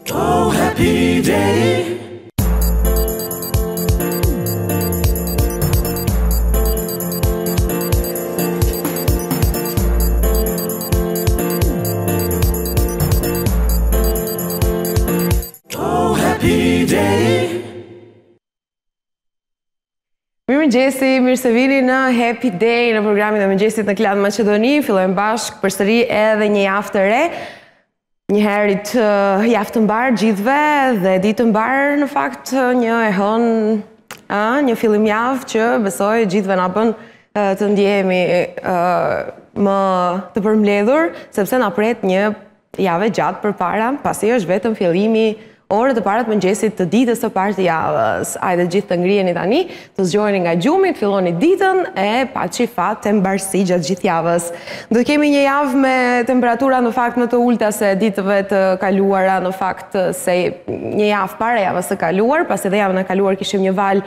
Oh, happy day. Oh, happy day. Mirëmëngjesi, mirë se vini në Happy Day në programin e mëngjesit në Klan Maqedoni. Fillojmë bashkë përsëri edhe një javë të re. Njëherët javë të mbarë gjithve dhe ditë të mbarë në fakt një e hënë, një fillim javë që besoj gjithve na bën të ndjehemi më të përmbledhur, sepse na pret një javë gjatë përpara, pasi është vetëm fillimi orët e para të mëngjesit të ditës së parë të javës. Hajde gjithë të ngriheni tani, të zgjoheni nga gjumi, të filloni ditën e paçi fat e mbarësi gjatë gjithë javës. Do të kemi një javë me temperatura në fakt më të ulta se ditëve të kaluara, në fakt se një javë para javës së kaluar, pasi edhe javën e kaluar kishim një val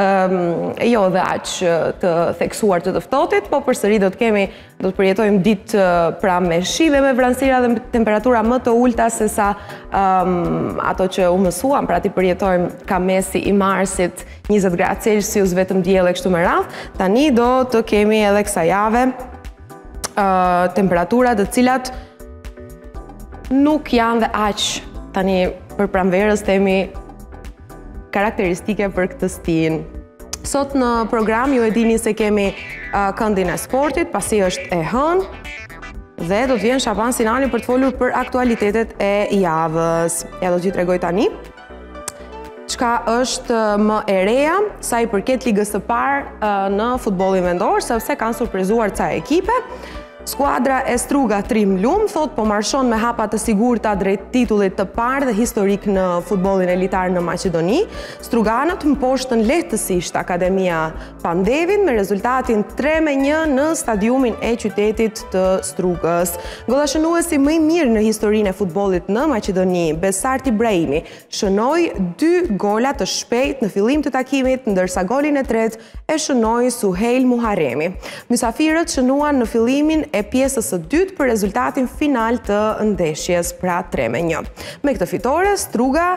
jo dhe aq të theksuar të ftohtit, po përsëri do të përjetojmë ditë pra me shi dhe me vranësira dhe temperatura më të ulta se sa ato që u mësuam, pra ti përjetojmë ka mesi i marsit 20 gradë Celsius vetëm diell e kështu me radhë. Tani do të kemi edhe kësaj jave temperatura të cilat nuk janë dhe aq tani për pranverës themi karakteristike për këtë stin. Sot në program ju e dini se kemi këndin e sportit, pasi është e hënë, dhe do të vjen Shaban Sinani për të folur për aktualitetet e javës. Ja do t'ju tregoj tani çka është më e reja sa i përket ligës së parë në futbollin vendor, sepse kanë surprizuar ca ekipe. Skuadra e Struga Trim Lum thot po marshon me hapa të sigurta drejt titullit të parë dhe historik në futbollin elitar në Maqedoni. Struganët mposhtën lehtësisht Akademia Pandevin me rezultatin 3-1 në stadiumin e qytetit të Strugës. Gollashënuesi më i mirë në historinë e futbollit në Maqedoni, Besart Ibrahimi, shënoi 2 gola të shpejt në fillim të takimit, ndërsa golin e tretë e shënoi Suheil Muharremi. Mysafirët shënuan në fillimin e pjesës së dytë për rezultatin final të ndeshjes, pra 3-1. Me këtë fitore, Struga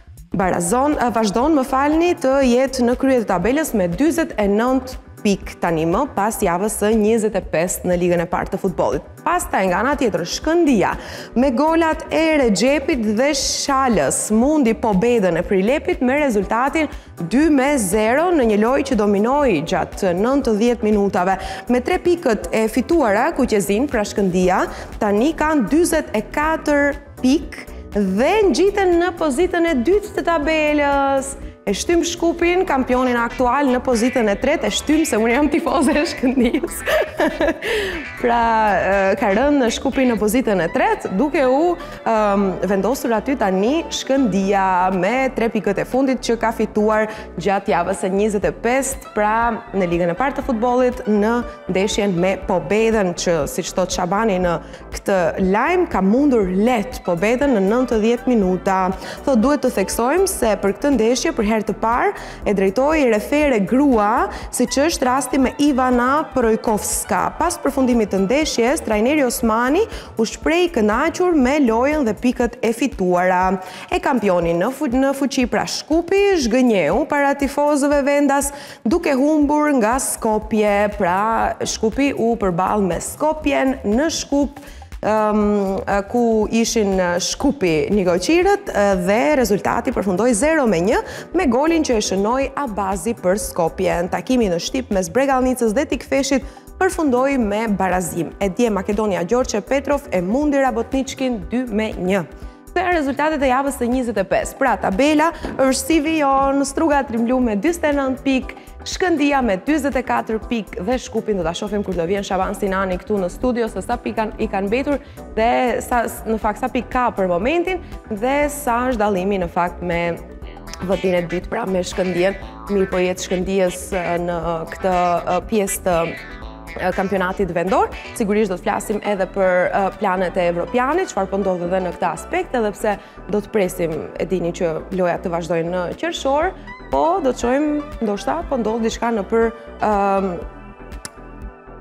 vazhdon të jetë në krye të tabelës me 49 pikë tani më pas javës së 25 në ligën e parë të futbollit. Pastaj nga ana tjetër Shkëndia me golat e Regjepit dhe Shalës mundi pobedën e Prilepit me rezultatin 2-0 në një lojë që dominoi gjatë 90 minutave. Me 3 pikët e fituara Kuqezin pra Shkëndia tani kanë 44 pikë dhe ngjiten në pozitën e dytë të tabelës. E shtym Shkupin, kampionin aktual në pozitën e tretë, e shtym se unë jam tifoze e Shkëndijës. Pra, ka rënë në Shkupin në pozitën e tretë, duke u vendosur aty tani Shkëndia me 3 pikët e fundit që ka fituar gjatë javës së 25, pra në ligën e parë të futbollit në ndeshjen me pobedën që, siç thot Shabani në këtë lajm, ka mundur lehtë pobedën në 90 minuta. Thot duhet të theksojmë se për këtë ndeshje për herë të parë e drejtoi refere grua, siç është rasti me Ivana Projkovska. Pas përfundimit të ndeshjes, trajneri Osmani u shpreh i kënaqur me lojën dhe pikët e fituara. E kampioni në fuqi pra Shkupi zhgënjeu para tifozëve vendas duke humbur nga Skopje, pra Shkupi u përball me Skopjen në Shkup, ku ishin Shkupi Nigoqirët dhe rezultati përfundoi 0-1 me golin që e shënoi Abazi për Skopjen. Takimi në Shtip mes Bregalnicës dhe Tikfeshit përfundoi me barazim. E dje Makedonia Gjorçe Petrov e mundi Rabotničkin 2-1. Këto janë rezultatet e javës së 25. Pra tabela është si vijon, Struga Trim Lum me 49 pikë, Shkëndia me 44 pikë dhe Shkupin do ta shohim kur do vjen Shaban Sinani këtu në studio se sa pikë i kanë mbetur dhe në fakt sa pikë ka për momentin dhe sa është dallimi në fakt me votin e dytë pra me Shkëndijën. Mirë po jetë Shkëndijës në këtë pjesë të kampionatit vendor. Sigurisht do të flasim edhe për planet e Evropianit, çfarë po ndodh edhe në këtë aspekt, edhe pse do të presim, e dini që lojat të vazhdojnë në qershor, po do të shohim ndoshta po ndodh diçka në për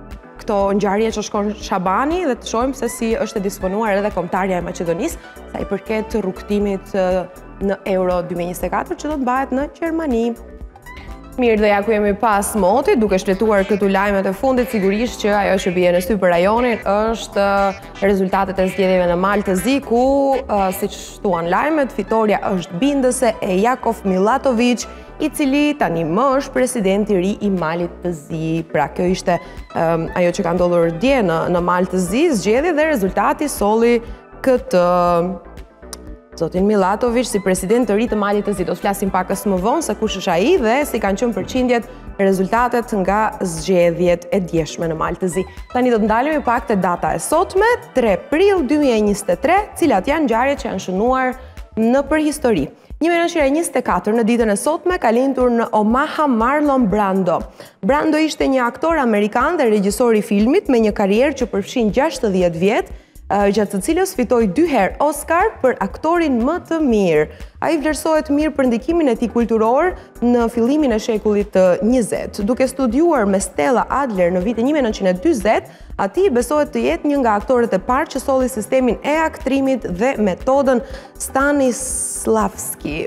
këto ngjarje që shkon Shabani dhe të shohim se si është e disponuar edhe kombëtarja e Maqedonisë sa i përket rrugtimit në Euro 2024 që do të bëhet në Gjermani. Mirë, dhe ja ku jemi pas motit, duke shfletuar këtu lajmet e fundit, sigurisht që ajo që bie në sy për rajonin është rezultatet e zgjedhjeve në Mal të Zi, ku, siç thuan lajmet, fitoria është bindëse e Jakov Milatović, i cili tani më është presidenti i ri i Malit të Zi. Pra kjo ishte ajo që ka ndodhur dje në Mal të Zi, zgjedhje dhe rezultati solli këtë zotin Milatović si president të ri të Malit të Zi. Do të flasim pakës më vonë se kush është ai dhe si kanë qenë përqindjet rezultatet nga zgjedhjet e djeshme në Mal të Zi. Tani do të ndalemi pak te data e sotme, 3 prill 2023, cilat janë ngjarjet që janë shënuar në përhistori. 1924 në ditën e sotme ka lindur në Omaha Marlon Brando. Brando ishte një aktor amerikan dhe regjisor i filmit me një karrierë që përfshin 60 vjet, gjatë të cilës fitoi 2 herë Oscar për aktorin më të mirë. Ai vlerësohet mirë për ndikimin e tij kulturor në fillimin e shekullit të 20. Duke studiuar me Stella Adler në vitin 1940, ati besohet të jetë një nga aktorët e parë që solli sistemin e aktrimit dhe metodën Stanislavski.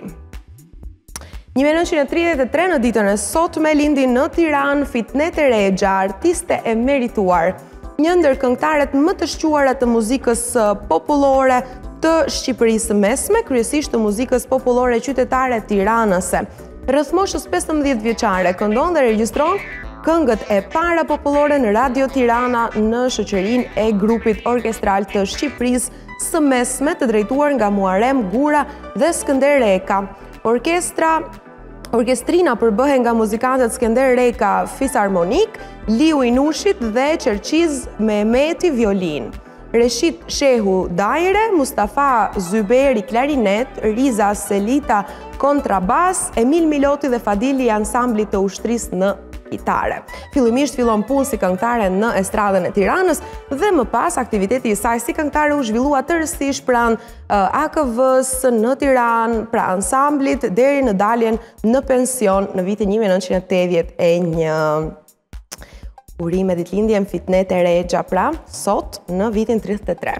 1933 në ditën e sotme lindi në Tiranë Fitnet Erexha, artiste e merituar. Një ndër këngëtarët më të shquara të muzikës popullore të Shqipërisë së Mesme, kryesisht të muzikës popullore qytetare tiranëse. Rreth moshës 15 vjeçare këndon dhe regjistron këngët e para popullore në Radio Tirana në shoqërinë e grupit orkestral të Shqipërisë së Mesme, të drejtuar nga Muharrem Gura dhe Skënder Reka. Orkestrina përbëhen nga muzikantët Skënder Reka fisarmonik, Liu Inushit dhe Qerqiz Mehmeti violin. Reshit Shehu dajre, Mustafa Zyberi klarinet, Riza Selita kontrabas, Emil Miloti dhe Fadili ansamblit të ushtrisë në kitare. Fillimisht fillon punë si këngëtare në estradën e Tiranës dhe më pas aktiviteti i saj si këngëtare u zhvillua tërësisht pranë AKV-s në Tiranë, pra ansamblit deri në daljen në pension në vitin 1981. Urime ditëlindjen Fitnet Erexha, pra sot në vitin 33.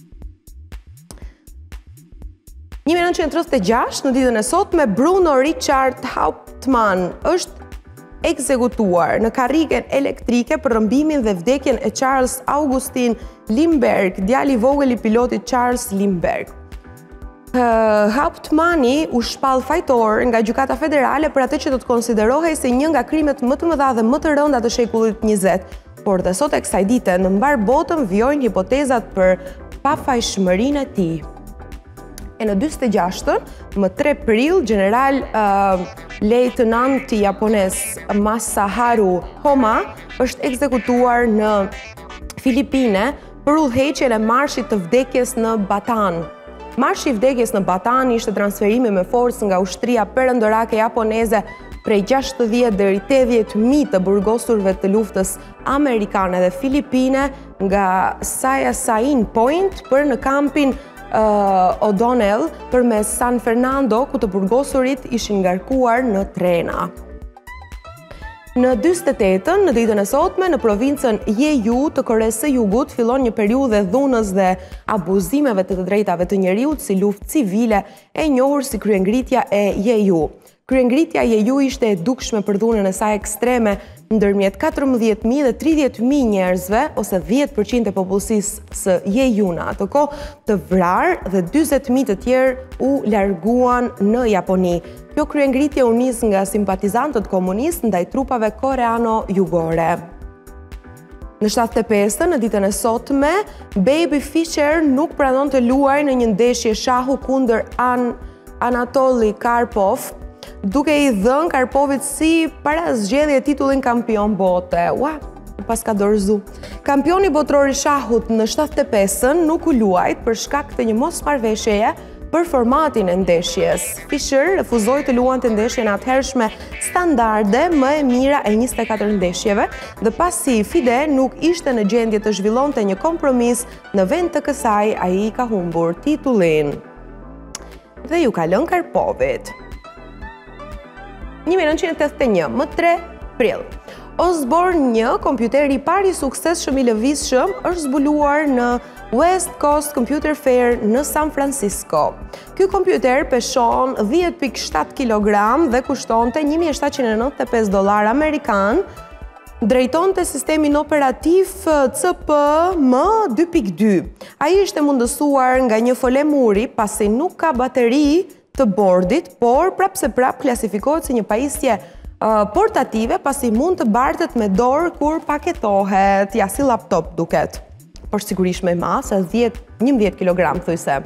1936 në ditën e sotme Bruno Richard Hauptmann është ekzekutuar në karrigen elektrike për rrëmbimin dhe vdekjen e Charles Augustin Lindbergh, djali i vogël i pilotit Charles Lindbergh. Hauptmanni u shpall fajtor nga gjykata federale për atë që do të konsiderohej si një nga krimet më të mëdha dhe më të rënda të shekullit 20. Por dhe sot e kësaj dite në mbar botën vijojnë hipotezat për pafajshmërinë e tij. E në 46-ën, më 3 prill, general lejtënanti japonez Masaharu Homa është ekzekutuar në Filipine për udhëheqjen e marshit të vdekjes në Batan. Marshi i vdekjes në Batan ishte transferimi me forcë nga ushtria perëndorake japoneze prej 60 deri 80.000 të burgosurve të luftës amerikane dhe filipine nga Sayasain Point për në kampin O'Donnell përmes San Fernando, ku të burgosurit ishin ngarkuar në trena. Në 48-ën, në ditën e sotme, në provincën Jeju të Koresë së Jugut fillon një periudhë dhunës dhe abuzimeve të drejtave të njeriut si luftë civile e njohur si kryengritja e Jeju. Kryengritja e Jeju ishte e dukshme për dhunën e saj ekstreme ndërmjet 14.000 dhe 30.000 njerëzve, ose 10% e popullsisë së Jeju në atë kohë, të vrarë dhe 40.000 të tjerë u larguan në Japoni. Kjo kryengritje u nis nga simpatizantët komunistë ndaj trupave koreano-jugore. Në 75-ën, në ditën e sotme, Baby Fischer nuk pranon të luajë në një ndeshje shahu kundër Anatoli Karpov, duke i dhënë Karpovit si para zgjedhje titullin kampion bote. Pas ka dorëzu. Kampioni botror i shahut në 75-ën nuk u luajt për shkak të një mosmarrëveshjeje për formatin e ndeshjes. Fischer refuzoi të luante ndeshjen atëhershme standarde më e mira e 24 ndeshjeve dhe pasi FIDE nuk ishte në gjendje të zhvillonte një kompromis, në vend të kësaj ai ka humbur titullin dhe ju ka lënë Karpovit. 1981, më 3 prill. Osborne 1, kompjuteri i pari suksesshëm i lëvizshëm, është zbuluar në West Coast Computer Fair në San Francisco. Ky kompjuter peshon 10.7 kg dhe kushtonte $1.795 amerikan, drejtonte sistemin operativ CPM 2.2. Ai ishte mundësuar nga një folemuri pasi nuk ka bateri të bordit, por prapse prap klasifikohet si një pajisje portative pasi mund të bartet me dorë kur paketohet, ja si laptop duket, por sigurisht me masë, 11 kg thujse.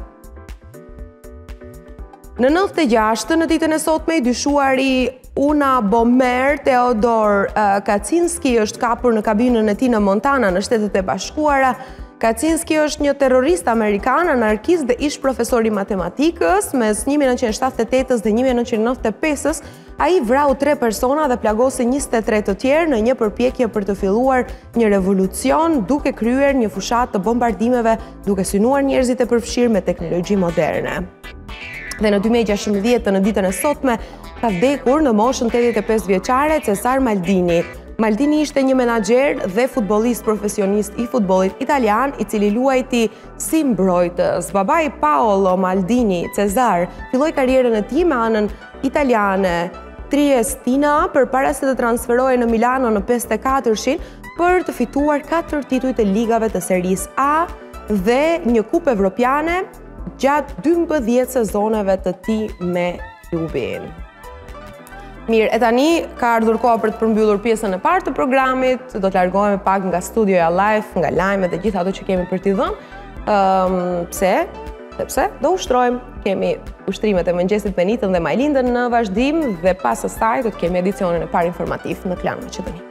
Në 96 në ditën e sotme i dyshuari Una Bomer Theodor Kaczynski është kapur në kabinën e tij në Montana në Shtetet e Bashkuara. Kaczynski është një terrorist amerikan, anarkist dhe ish profesor i matematikës. Mes 1978 dhe 1995 ai vrau 3 persona dhe plagosi 23 të tjerë në një përpjekje për të filluar një revolucion duke kryer një fushat të bombardimeve, duke synuar njerëzit e përfshirë me teknologji moderne. Dhe në 2016 në ditën e sotme ka vdekur në moshën 85 vjeçare Cesar Maldini. Maldini ishte një menaxher dhe futbollist profesionist i futbollit italian, i cili luajti si mbrojtës. Babai Paolo Maldini, Cesar, filloi karrierën e tij me anën italiane Triestina përpara se të transferohej në Milano në 54-shin për të fituar 4 tituj të ligave të Serisë A dhe një kupë evropiane gjatë 12 sezoneve të tij me klubin. Mirë, e tani ka ardhur koha për të përmbyllur pjesën e parë të programit, do të largohemi pak nga studioja live, nga lajmet dhe gjithë ato që kemi për t'i dhënë. Sepse do ushtrojmë, kemi ushtrimet e mëngjesit me Nitën dhe Majlindën në vazhdim dhe pas asaj do të kemi edicionin e parë informativ në Klan Maqedoni.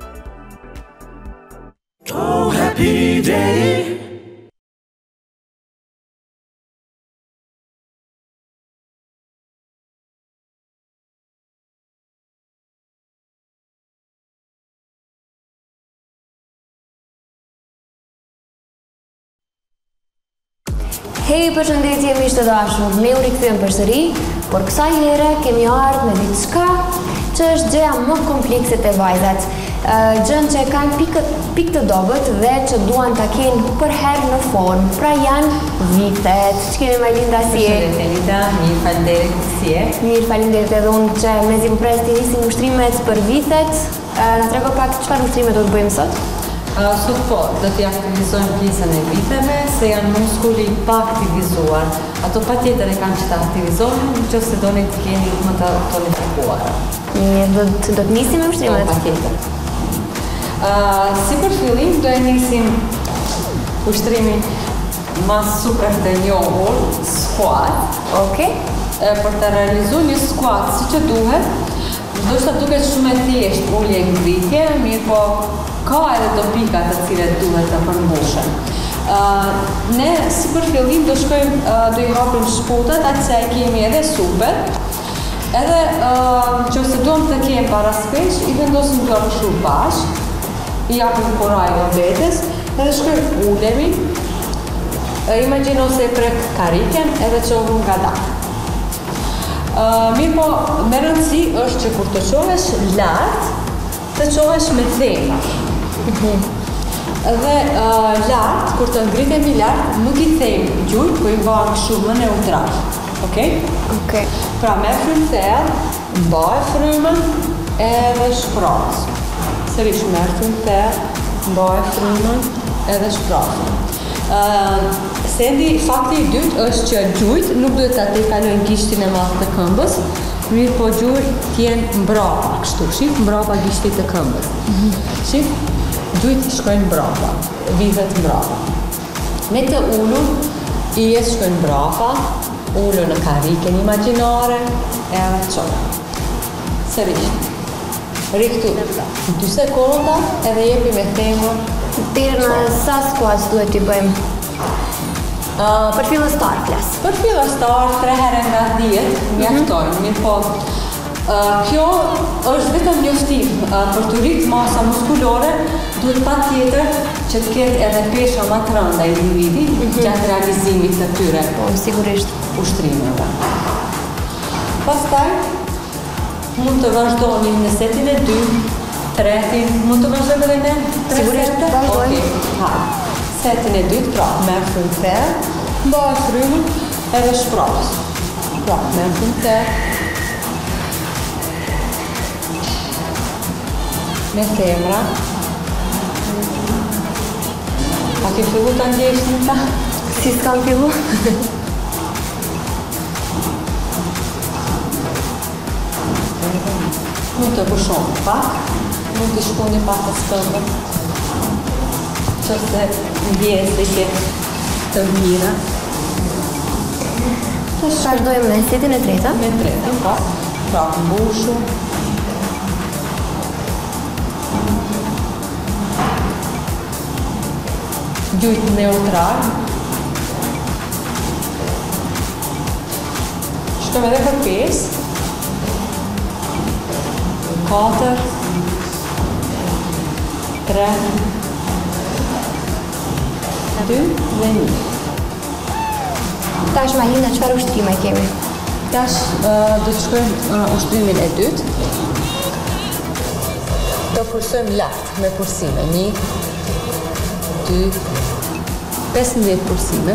Oh, happy day. Hej, përshëndetje miq të dashur, ne u rikthyem përsëri, por kësaj here kemi ardhur me diçka që është gjëja më komplekse te vajzat. Gjën që kanë pikë të dobët dhe që duan ta kenë për herë në formë. Pra janë vitet. Ç'kemi Majlinda si je? Elita, mirë faleminderit si je? Mirë, faleminderit edhe unë që mezi më pres të nisim ushtrimet për vitet. Na trego pak çfarë ushtrime do të bëjmë sot? Sot po, do t'i aktivizojmë pjesën e viteve, se janë muskuli pa aktivizuar. Ato patjetër e kanë që ta aktivizojmë, nëse doni të keni më të tonifikuar. Mirë, do të nisim me ushtrimet? Po, patjetër. Si për fillim, do e nisim ushtrimin më super të njohur, squat. Okej. Për të realizuar një squat si që duhet, ndoshta duket shumë e thjeshtë ulje ngritje, mirë po ka edhe do pika të cilet duhet të përmbushen. Ne si për fillim do i hapim shputët, atë se kemi edhe supet, edhe që se duhem të kemë paraspesh, i vendosim të arëshur bashkë, i japim kuraj në vetes, edhe shkojmë ulemi, imagjino se e prek kariken edhe qohëm nga dakë. Mirë po, me rëndësi është që kur të qohesh lartë, të qohesh me themash. Dhe lartë, kur të ngritemi lartë, nuk i them gjujt, po i varë kështu më neutral. Okej? Okej. Pra me frymë thellë, mbaj frymën edhe shpras. Sërish me frymë thellë, mbaj frymën edhe shpras. Fakti i dytë është që gjujt nuk duhet të tejkalojnë gishtin e madh të këmbës, mirë po gjujt t'jenë mbrapa, kështu, shif, mbrapa gishtit të këmbës. Shif, gjujt shkojnë mbrapa, vitet mbrapa. Me të ullur, ijes shkojnë mbrapa, ullu në kariken imagjinare, edhe qonë. Sërish, riktu 2 sekonda edhe jepi me themur. Deri në sa squats duhet t'i bëjmë? Për fillestar flas. Për fillestar 3 herë nga 10 mjaftojnë, mirë po. Kjo është vetëm njoftim për të rritë masa muskulore, duhet patjetër që të ketë edhe pesha më të rënda individi gjatë realizimit të tyre. Po, sigurisht. Ushtrimeve. Pastaj mund të vazhdoni në setin e 2 Tretin, mund të vazhdojmë edhe ne? Sigurisht, vazhdojmë. Okej, hajde. Setin e dytë, pra, merr frymëtherë, mbash frymën edhe shpras. Pra, merr frymëtherë. Me femra. A ke fillu të ndjesh në ta? Si s'kam fillu? Mund të pushon pak, mund të shkoni pak të skëmbën. Që se ndjesh dhe që të mira. Vazhdojmë me setin e treta. Me tretën, pa. Pra, mbushu. Gjujt neutral. Shkëm edhe për 5. 4. 3. 2 dhe 1. Tash ma hinda çfarë ushtrime kemi? Tash do të shkojmë ushtrimin e dytë. Do kursojmë lart me kursime. 1, 2, 15 kursime.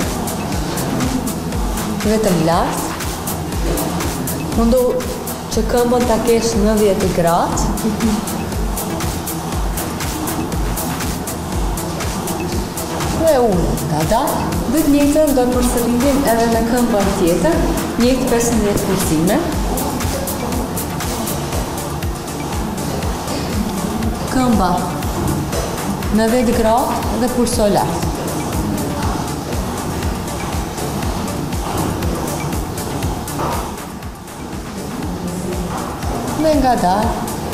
Vetëm lart. Mundu që këmbën ta kesh 90 gradë. Dhe ullë nga dalë. Dhe të njëjtën do të përsëritim edhe në këmbën tjetër, njëjtë 15 kursime. Këmba 90 gradë dhe pulso lart. Dhe nga dalë.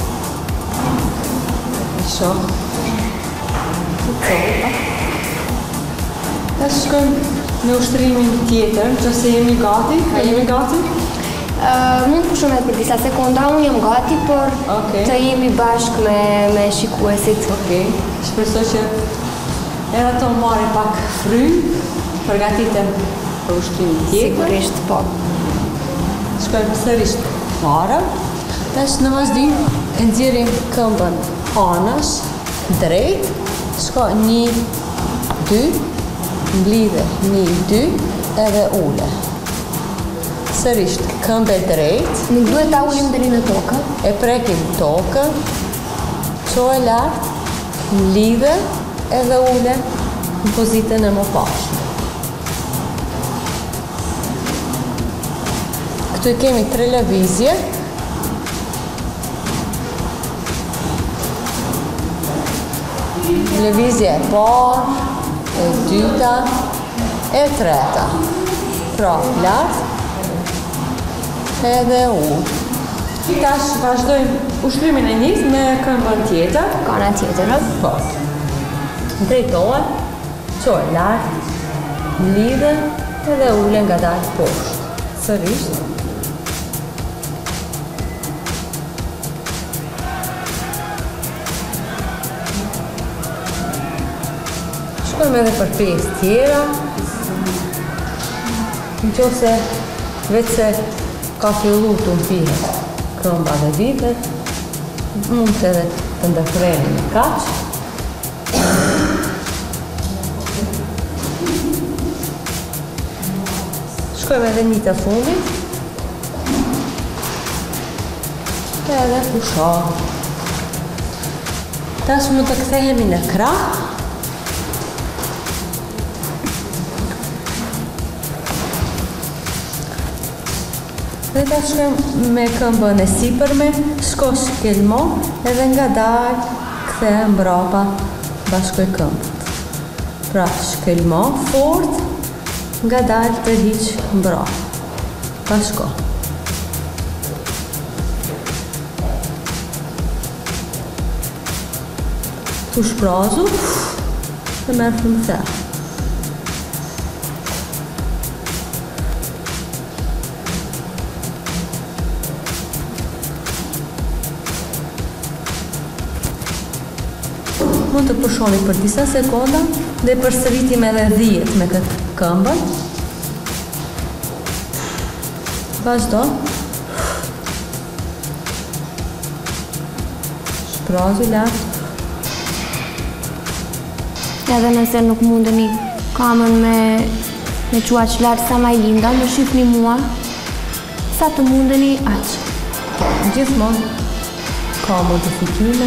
I shoh. Të copa. Ta shkojmë në ushtrimin tjetër, nëse jemi gati. A jemi gati? Mund të pushomet për disa sekonda, unë jam gati, por të jemi bashkë me shikuesit. Okej, shpresoj që edhe ato marrin pak frymë, përgatiten për ushtrimin tjetër. Sigurisht, po. Shkojmë sërish para. Tash në vazhdim e nxjerrim këmbën anash, drejt, shko 1, 2, mblidhe 1, 2, edhe ule. Sërish këmbë drejt. Nuk duhet ta ulim deri në tokë. E prekim tokën, qohë lart, mblidhe edhe ule në pozitën e mëpashme. Këtu i kemi 3 lëvizje. Lëvizje e parë, e dyta, e treta. Pra, lart, edhe ullë. Tash vazhdojmë ushtrimin e njës me këmbën tjetër. Kana tjetër, po. Drejtohet, qohë lart, mblidhe edhe ule nga dalë poshtë. Sërish. Shkojmë edhe për 5 tjera. Në qo se vetë se ka fillu të mpihet këmba dhe vitet, mund të edhe të ndërfreni në kaq. Shkojmë edhe një të fundit. Edhe pushoh. Tash mund të kthehemi në krah. Dhe ta shkojmë me këmbën e sipërme, shko shkelmo, edhe nga dalë kthe mbrapa bashkoj këmbët. Pra shkelmo fort, nga dalë tërhiq mbrapa. Bashko. Tu shprazu dhe merë frymëtherë. Mund të pushoni për disa sekonda dhe përsëritim edhe 10 me këtë këmbën. Vazhdo. Shprazu lartë. Edhe nëse nuk mundeni kamën me qua që lartë sa ma i linda, më shifni mua, sa të mundeni aqë. Gjithmonë ka modifikime.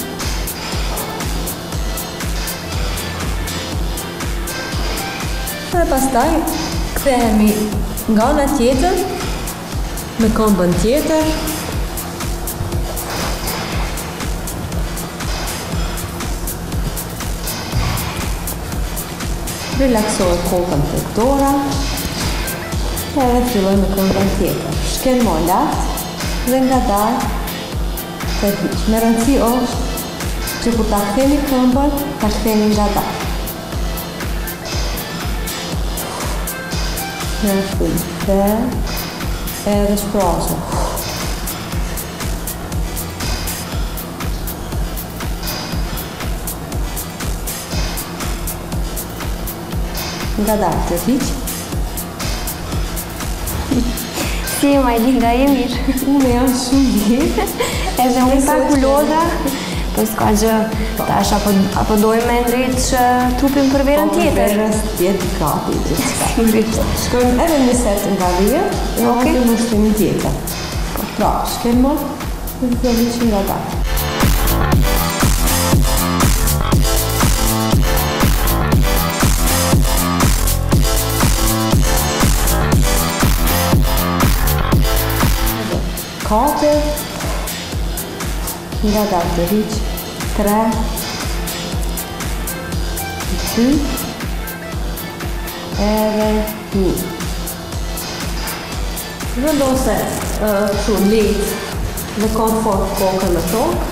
Dhe pastaj kthehemi nga ana tjetër me këmbën tjetër. Relaksohet kokën tek dora. Edhe filloj me këmbën tjetër. Shkelmo lart dhe ngadalë të hiq. Me rëndësi është që kur ta ktheni këmbën, ta ktheni ngadalë. Në shkull dhe edhe shprazo. Ngadalë të hiq. Si e ma i linda e mirë. Unë jam shumë mirë. Edhe unë pa kuloza, po s'ka gjë tash apo dojmë me ndrit që trupin për verën tjetër. Po për verës tjetë gati gjithçka. Sigurisht. Shkojmë edhe një set nga 10, e hajde më shtimin tjetër. Pra, shkelmo dhe të hiqim nga gati. Katër, nga dalë të hiq, 3, 2, edhe 1. Vendose kështu lehtë dhe komfort kokën në tokë.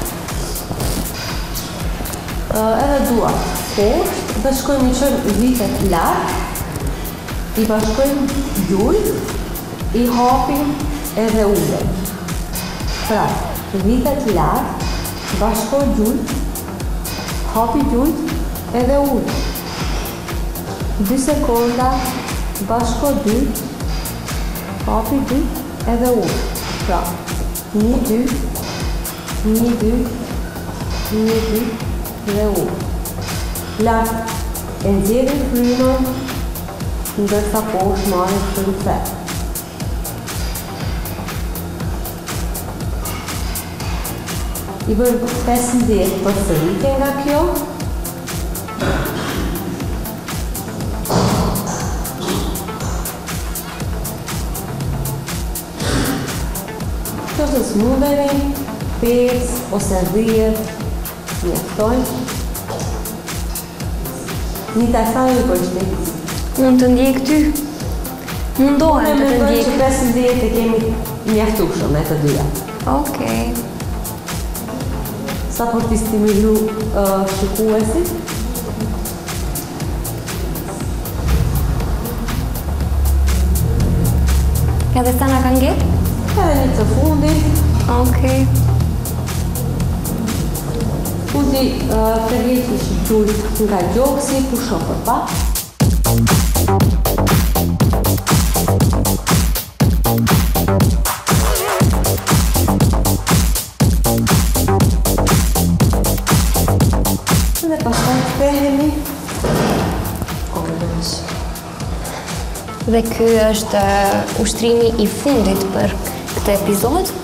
Edhe duart poshtë dhe shkojmë i qëmë vitet lartë, i bashkojmë gjujt, i hapim edhe ulem. Pra, vitet lartë, bashko gjujt, hapi gjujt edhe ullë. 2 sekonda, bashko gjujt, hapi gjujt edhe ullë. Pra, 1, 2, 1, 2, 1, 2 dhe ullë. Lartë, e nxjerrim frymën, ndërsa poshtë marrim shumë thellë. I bërë 15 përsëritje nga kjo. Qëse s'mundeni, 5 ose 10 mjaftojnë. Një të thajnë për qëtë. Unë të ndjek ty. Mundohen të të ndjek. Unë që 15 e kemi mjaftushëm e të dyja. Okej. Sa për t'i stimulu shikuesit. Edhe sa na kanë ngjerë? Edhe një të fundit. Okej. Fundi të rjeqi që gjujt nga gjoksi, pusho për pak. Dhe ky është ushtrimi i fundit për këtë epizod.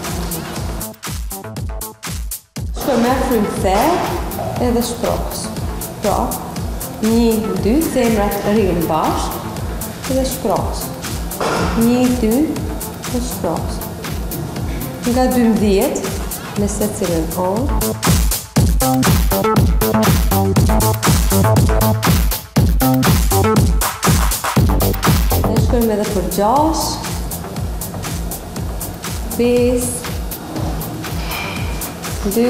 Shkoj me frymë thellë edhe shpros. Pra, 1, 2, femrat rrinë bashkë edhe shpros. 1, 2 dhe shpros. Nga 12 me secilin anë. Shkojmë edhe për 6, 5, 2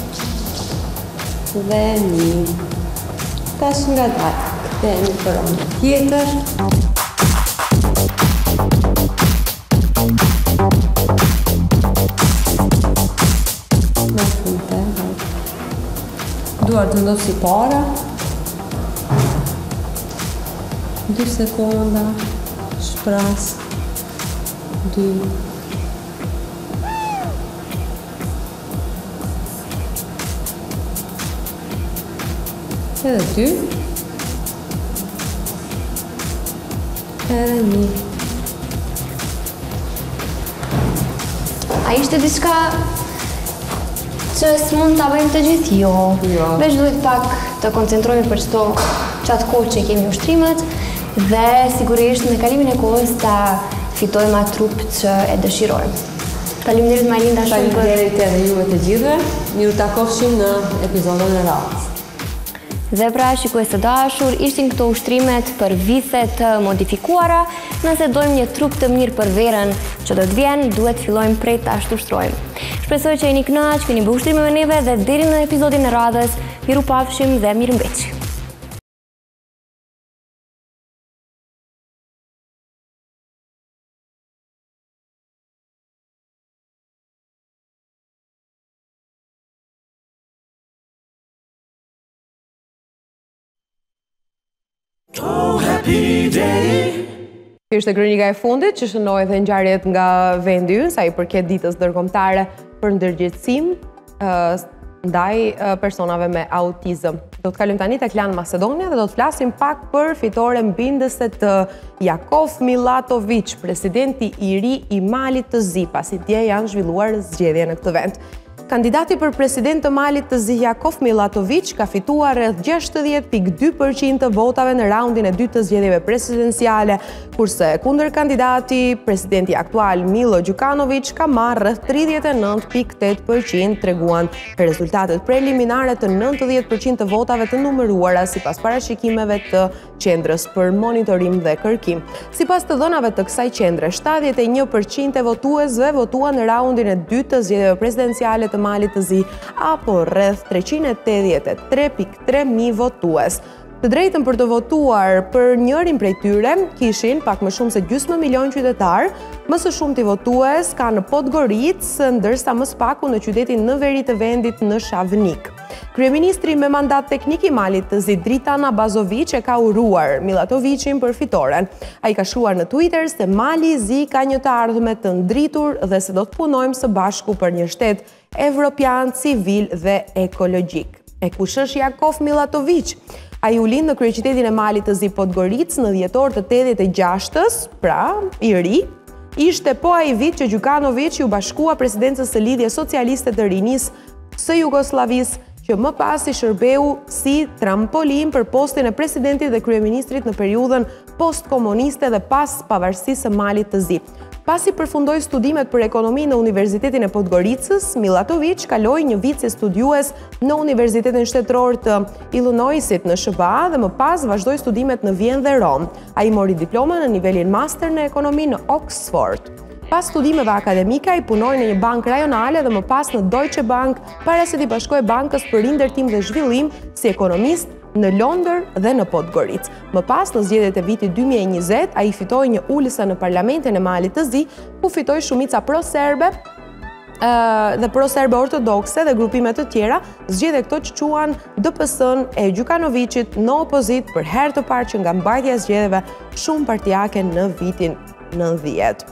dhe 1. Tash nga dalë, kthehemi për anën tjetër. Me frymë duar të ndosë si para. 2 sekonda. Shpras, 2, 1. Edhe ty. Edhe një. A ishte diçka që s'mund ta bëjmë të gjithë? Jo. Veç duhet pak të koncentrohemi për qatë kohë që kemi ushtrimet dhe sigurisht me kalimin e kohës ta fitojmë atë trup që e dëshirojmë. Faleminderit Malinda shumë për... Faleminderit edhe juve të gjithëve. Miru takofshim në episodën e radhës. Dhe pra, shikues të dashur, ishtin këto ushtrimet për vite të modifikuara. Nëse dojmë një trup të mirë për verën që do të vjen, duhet fillojmë prej tash të ushtrojmë. Shpresoj që jeni kënaq, keni bërë ushtrime me neve dhe deri në episodin e radhës, miru pafshim dhe mirëmbëjtje. Oh, happy day. Kjo është kronika e fundit që shënoi dhe ngjarjet nga vendi ynë sa i përket ditës ndërkombëtare për ndërgjegjësim ndaj personave me autizëm. Do të kalojmë tani tek Lan Macedonia dhe do të flasim pak për fitoren bindëse të Jakov Milatović, presidenti i ri i Malit të Zi, pasi dje janë zhvilluar zgjedhje në këtë vend. Kandidati për president të Malit të Zi, Jakov Milatović, ka fituar rreth 60.2% të votave në raundin e dytë të zgjedhjeve presidenciale, kurse kundër kandidati, presidenti aktual Milo Đukanović, ka marrë rreth 39.8%, treguan rezultatet preliminare të 90% të votave të numëruara sipas parashikimeve të qendrës për monitorim dhe kërkim. Sipas të dhënave të kësaj qendre, 71% e votuesve votuan në raundin e dytë të zgjedhjeve presidenciale të Malit të Zi, apo rreth 383.3 mijë votues. Të drejtën për të votuar për njërin prej tyre kishin pak më shumë se gjysmë milion qytetar, më së shumti votues ka në Podgoricë, ndërsa më së paku në qytetin në veri të vendit në Shavnik. Kryeministri me mandat teknik i Malit të Zi, Dritan Abazović, e ka uruar Milatovićin për fitoren. Ai ka shkruar në Twitter se Mali i Zi ka një të ardhme të ndritur dhe se do të punojmë së bashku për një shtet evropian, civil dhe ekologjik. E kush është Jakov Milatović? Ai u lind në kryeqytetin e Malit të Zi, Podgoricë, në dhjetor të 86-s, pra i ri. Ishte po ai vit që Đukanović u bashkua presidencës së Lidhjes Socialiste të Rinisë së Jugosllavisë, që më pas i shërbeu si trampolin për postin e presidentit dhe kryeministrit në periudhën post-komuniste dhe pas pavarësisë së Malit të Zi. Pasi përfundoi studimet për ekonomi në Universitetin e Podgoricës, Milatović kaloi një vit si studiues në Universitetin Shtetëror të Illinoisit në SBA dhe më pas vazhdoi studimet në Vjenë dhe Rom. Ai mori diplomën në nivelin master në ekonomi në Oxford. Pas studimeve akademike, ai punoi në një bankë rajonale dhe më pas në Deutsche Bank, para se t'i bashkohej bankës për rindërtim dhe zhvillim si ekonomist në Londër dhe në Podgoricë. Më pas, në zgjedhjet e vitit 2020, ai fitoi një ulëse në parlamentin e Malit të Zi, ku fitoi shumica pro-serbe dhe pro-serbe ortodokse dhe grupime të tjera, zgjedhje këto që quan DPS-n e Đukanovićit në opozit për herë të parë që nga mbajtja e zgjedhjeve shumë partijake në vitin 90.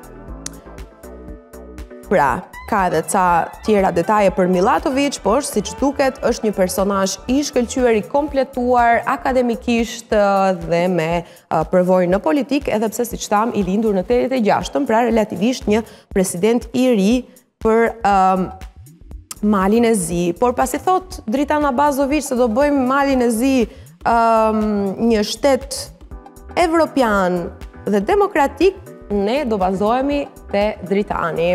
Pra, ka edhe ca tjera detaje për Milatović, por siç duket është një personazh i shkëlqyer, i kompletuar akademikisht dhe me përvojë në politik, edhe pse siç tham i lindur në 86-ën, pra relativisht një president i ri për Malin e Zi. Por pasi thot Dritan Abazović se do bëjmë Malin e Zi një shtet evropian dhe demokratik, ne do bazohemi te Dritani.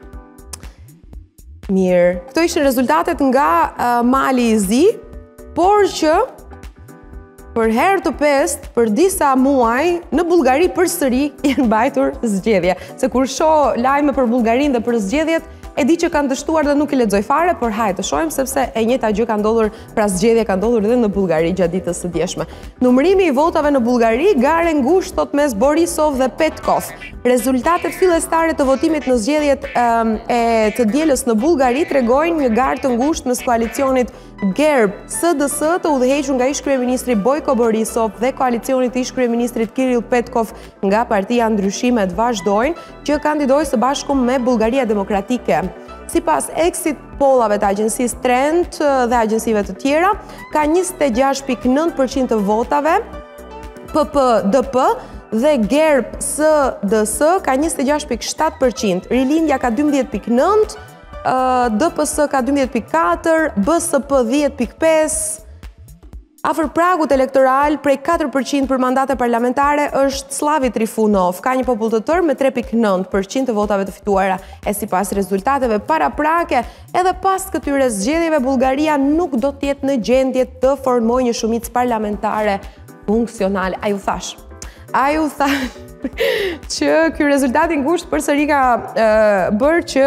Mirë, këto ishin rezultatet nga Mali i Zi, por që për herë të pestë, për disa muaj, në Bullgari përsëri janë mbajtur zgjedhje. Se kur shoh lajme për Bullgarinë dhe për zgjedhjet, e di që kanë dështuar dhe nuk i lexoj fare, por hajde të shohim sepse e njëjta gjë ka ndodhur, pra zgjedhja ka ndodhur edhe në Bullgari gjatë ditës së djeshme. Numërimi i votave në Bullgari, gare ngushtë thot mes Borisov dhe Petkov. Rezultatet fillestare të votimit në zgjedhjet e të dielës në Bullgari tregojnë një garë të ngushtë mes koalicionit Gerb SDS të udhëhequr nga ish-kryeministri Bojko Borisov dhe koalicionit të ish-kryeministrit Kirill Petkov nga Partia Ndryshimet Vazhdojnë, që kandidoi së bashku me Bullgaria Demokratike. sipas exit pollave të agjencisë Trend dhe agjensive të tjera, ka 26.9% të votave, PPDP dhe GERB SDS ka 26.7%, Rilindja ka 12.9%, DPS ka 12.4%, BSP 10.5%, afër pragut elektoral prej 4% për mandate parlamentare është Slavi Trifunov, ka një popull të tërë me 3.9% të votave të fituara. E sipas rezultateve paraprake, edhe pas këtyre zgjedhjeve Bullgaria nuk do të jetë në gjendje të formojë një shumicë parlamentare funksionale. A ju thash që ky rezultat i ngushtë përsëri ka bërë që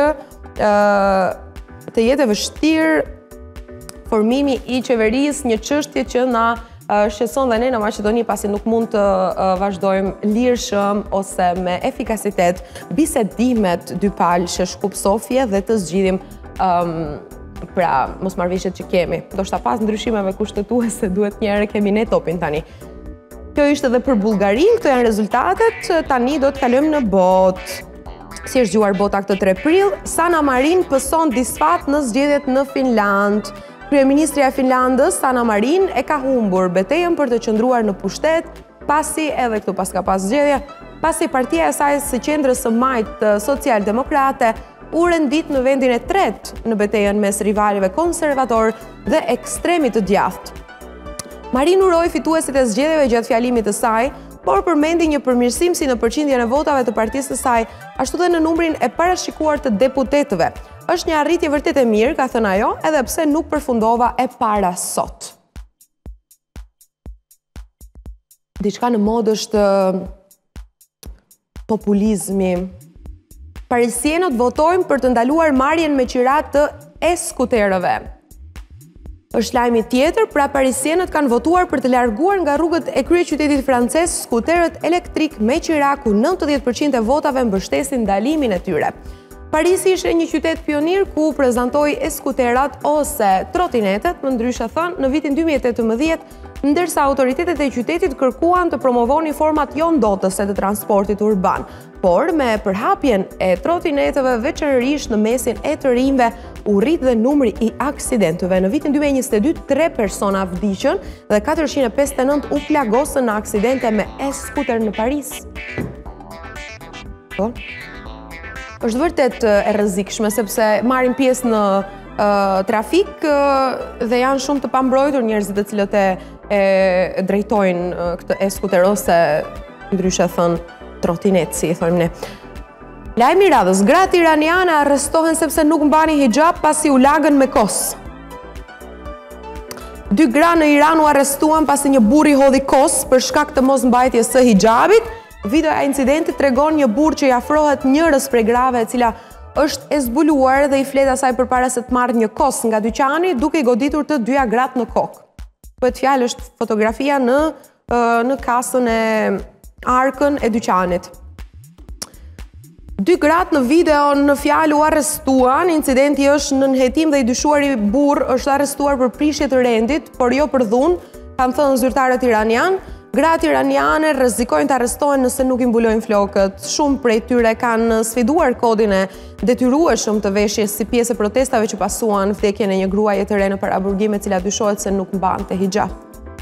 të jetë e vështirë formimi i qeverisë, një çështje që na shqetëson dhe ne në Maqedoni pasi nuk mund të vazhdojmë lirshëm ose me efikasitet bisedimet dypal Sheshkup Sofje dhe të zgjidhim pra mosmarrëveshjet që kemi. Ndoshta pas ndryshimeve kushtetuese duhet një herë kemi ne topin tani. Kjo ishte edhe për Bullgarinë, këto janë rezultatet, tani do të kalojmë në botë. Si është zgjuar bota këtë 3 prill, Sanna Marin pëson disfat në zgjedhjet në Finland. Kryeministrja e Finlandës, Sanna Marin, e ka humbur betejën për të qëndruar në pushtet, pasi edhe këtu pas ka pas zgjedhje, pasi partia e saj së qendrës së majtë socialdemokrate u rendit në vendin e 3 në betejën mes rivalëve konservator dhe ekstremit të djathtë. Marin uroi fituesit e zgjedhjeve gjatë fjalimit të saj, por përmendi një përmirësim si në përqindjen e votave të partisë së saj, ashtu dhe në numrin e parashikuar të deputetëve. Është një arritje vërtet e mirë, ka thënë ajo, edhe pse nuk përfundova e para sot. Diçka në modë është populizmi. Parisienët votojnë për të ndaluar marrjen me qira të e-skuterëve. Është lajmi tjetër, pra parisienët kanë votuar për të larguar nga rrugët e kryeqytetit francez skuterët elektrik me qira ku 90% e votave mbështesin ndalimin e tyre. Parisi ishte një qytet pionir ku prezantoi e-skuterat ose trotinetet, më ndryshe thënë, në vitin 2018, ndërsa autoritetet e qytetit kërkuan të promovonin format jo ndotëse të transportit urban. Por me përhapjen e trotineteve, veçanërisht në mesin e të rinjve, u rrit dhe numri i aksidentëve. Në vitin 2022, 3 persona vdiqën dhe 459 u plagosën në aksidente me e-skuter në Paris. Po? Është vërtet e rrezikshme sepse marrin pjesë në trafik dhe janë shumë të pambrojtur njerëzit të cilët e drejtojnë këtë e-skuter ose ndryshe thënë trotinet, si i thojmë ne. Lajmi i radhës, gratë iraniane arrestohen sepse nuk mbani hijab pasi u lagën me kos. 2 gra në Iran u arrestuan pasi një burr i hodhi kos për shkak të mosmbajtjes së hijabit. Videoja e incidentit tregon një burr që i afrohet njërës prej grave e cila është e zbuluar dhe i flet asaj përpara se të marrë një kos nga dyqani, duke i goditur të 2 gratë në kokë. Bëhet fjalë është fotografia në kasën e arkën e dyqanit. 2 gratë në video në fjalë u arrestuan, incidenti është në nënhetim dhe i dyshuari burr është arrestuar për prishje të rendit, por jo për dhunë, kanë thënë zyrtarët iranian. Gratë iraniane rrezikojnë të arrestohen nëse nuk i mbulojnë flokët. Shumë prej tyre kanë sfiduar kodin e detyrueshëm të veshjes si pjesë e protestave që pasuan vdekjen e një gruaje të re në paraburgim e cila dyshohet se nuk mbante hijab.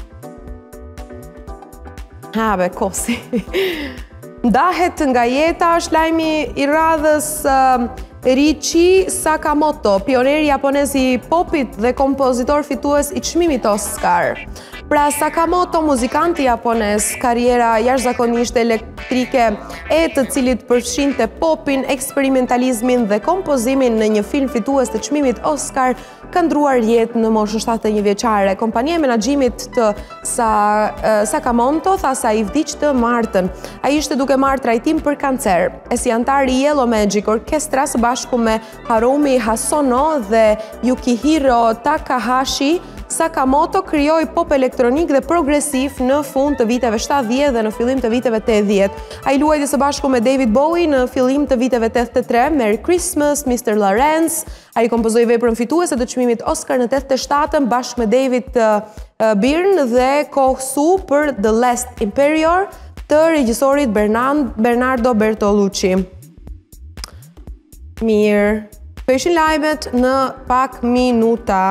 Habe, kosi. Ndahet nga jeta është lajmi i radhës. Riichi Sakamoto, pioneri japonez i popit dhe kompozitor fitues i çmimit Oscar. Pra Sakamoto, muzikanti japonez, karriera jashtëzakonisht elektrike e të cilit përfshinte popin, eksperimentalizmin dhe kompozimin në një film fitues të çmimit Oscar, ka ndruar jetë në moshën 71 vjeçare. Kompania e menaxhimit të Sakamoto tha se ai vdiq të martën. Ai ishte duke marrë trajtim për kancer. E si antar i Yellow Magic Orchestra së bashku me Harumi Hosono dhe Yukihiro Takahashi, Sakamoto krijoi pop elektronik dhe progresiv në fund të viteve 70 dhe në fillim të viteve 80. Ai luajti së bashku me David Bowie në fillim të viteve 83, Merry Christmas, Mr. Lawrence. Ai kompozoi veprën fituese të çmimit Oscar në 87 bashkë me David Byrne dhe Koh-su për The Last Emperor të regjisorit Bernardo Bertolucci. Mirë. Këto ishin lajmet në pak minuta.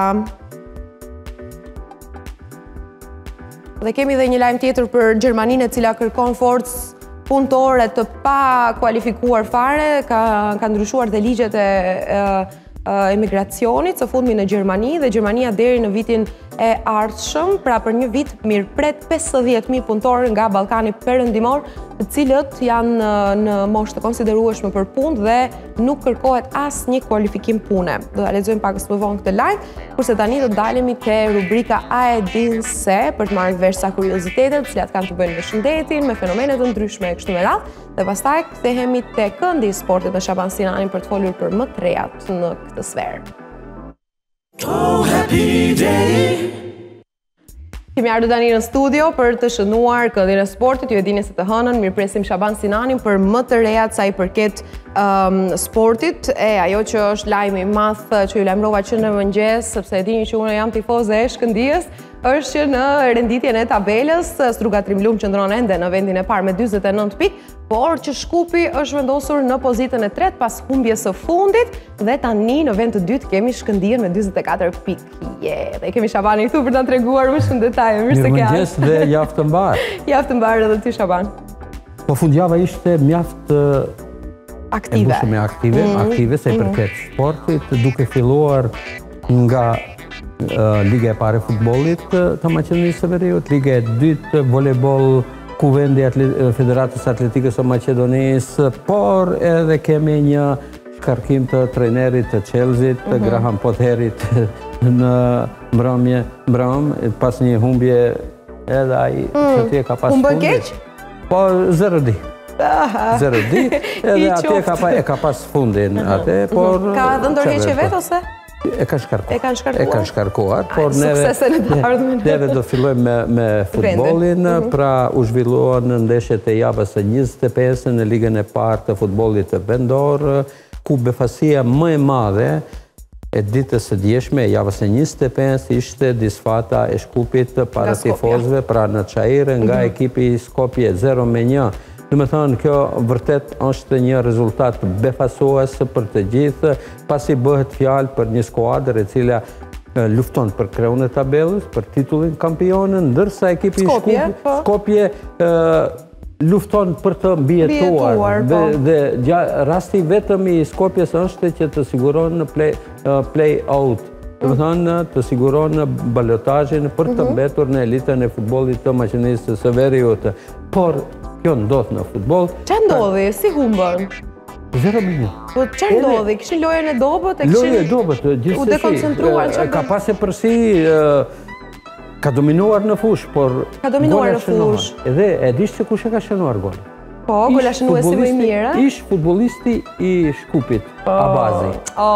Dhe kemi dhe një lajm tjetër për Gjermaninë, e cila kërkon forcë punëtore të pa kualifikuar fare, ka ndryshuar dhe ligjet e emigracionit së fundmi në Gjermani, dhe Gjermania deri në vitin e ardhshëm, pra për një vit mirëpret 50.000 punëtorë nga Ballkani Perëndimor, të cilët janë në moshë të konsiderueshme për punë dhe nuk kërkohet asnjë kualifikim pune. Do ta lexojmë pak më vonë këtë lajm, kurse tani do të dalemi te rubrika A e din se, për të marrë vesh sa kuriozitetet, të cilat kanë të bëjnë me shëndetin, me fenomene të ndryshme e kështu me radhë, dhe pastaj kthehemi te këndi i sportit me Shaban Sinanin për të folur për më të rejat në këtë sferë. Oh, happy day! Kemi ardhur tani në studio për të shënuar këndin e sportit. Ju e dini se të hënën mirpresim Shaban Sinanin për më të rejat sa i përket sportit, e ajo që është lajmi i madh që ju lajmërova që në mëngjes, sepse e dini që unë jam tifoze e Shkëndijës, është që në renditjen e tabelës Struga Trimlum qëndron ende në vendin e parë me 49 pikë, por që Shkupi është vendosur në pozitën e tretë pas humbjes së fundit, dhe tani në vend të dytë kemi Shkëndijën me 44 pikë. Dhe kemi Shabanin këtu për ta treguar më shumë detaje. Mirë se ke ardhur. Mirëmëngjes dhe javë të mbarë. Javë të mbarë edhe ty, Shaban. Po fundjava ishte mjaft aktive. Aktive se i përket sportit, duke filluar nga Liga e parë e futbollit të Maqedonisë së Veriut, Liga e dytë volejboll, Kuvendi Federatës Atletikës së Maqedonisë, por edhe kemi një shkarkim të trajnerit të Chelsea-t, Graham Potterit në mbrëmje, pas një humbje edhe ai që atje ka pas Humbë keq? Po 0-2. 0-2, edhe atje ka pas fundin atë, por Ka dhënë ndërheqje vet ose? E kanë shkarkuar, por neve do fillojmë me futbolin, pra u zhvilluan në ndeshjet e javës së 25 në ligën e parë të futbollit të vendor, ku befasia më e madhe e ditës së djeshme, e javës së 25, ishte disfata e Shkupit para tifozëve, pra në Çajirë nga ekipi Skopje 0-1. Dhe me thënë, kjo vërtet është një rezultat befasues për të gjithë, pasi bëhet fjalë për një skuadër e cila lufton për kreun e tabelës, për titullin kampionën, ndërsa ekipi Skopje lufton për të mbijetuar. Dhe rasti vetëm i Skopjes është që të siguron në play-out. Dhe me thënë, të siguron në balotazhin për të mbetur në elitën e futbollit të Maqedonisë së Veriut. Por kjo ndodh në futboll. Ç'a ndodhi? Si humbën? 0-1. Po ç'a ndodhi? Kishin lojën e dobët? Lojën e dobët, gjithsesi. U dekoncentruar çfarë? Ka pasë përsi, ka dominuar në fush, por ka dominuar në fush. Edhe e dish se kush e ka shënuar gol. Po, gola shënuesi më i mirë. Ish futbollisti i Shkupit, Abazi.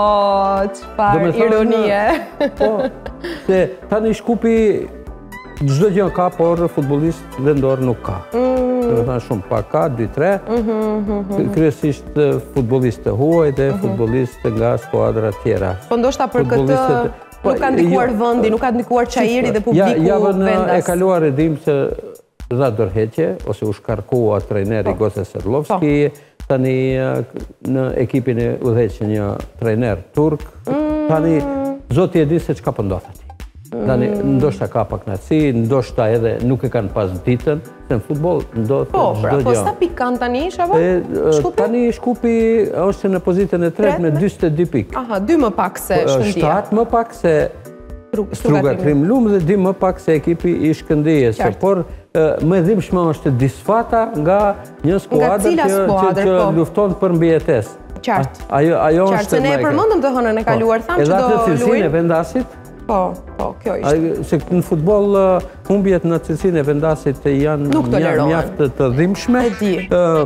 Çfarë ironie. Po, se tani Shkupi çdo gjë ka, por futbollist vendor nuk ka. Do të thënë shumë pak ka, 2-3. Kryesisht futbollistë huaj dhe futbollistë nga skuadra tjera. Po ndoshta për këtë nuk ka ndikuar vendi, nuk ka ndikuar Çajiri dhe publiku javën vendas. E kaluar e dim se dha dorëheqje ose u shkarkua trajneri Goce Sedlovski, tani në ekipin e udhëheqë një trajner turk. Tani zoti e di se çka po ndodh atij. Tani ndoshta ka pak knatësi, ndoshta edhe nuk e kanë pas ditën, se në futboll ndodh çdo gjë. Po sa pikë kanë tani, Shaban? Tani Shkupi është në pozitën e tretë me 42 pikë. Aha, 2 më pak se Shkëndija. 7 më pak se Struga Trimlum dhe 2 më pak se ekipi i Shkëndijës. Por më e dhimbshme është disfata nga një skuadër që lufton për mbijetesë. Qartë. Ajo është. Qartë, se ne e përmendëm të hënën e kaluar, thamë që do luajnë. Edhe atë cilësinë e vendasit. Po, kjo ishte. Se në futboll humbjet në cilësinë e vendasit janë mjaft të dhimbshme. E di.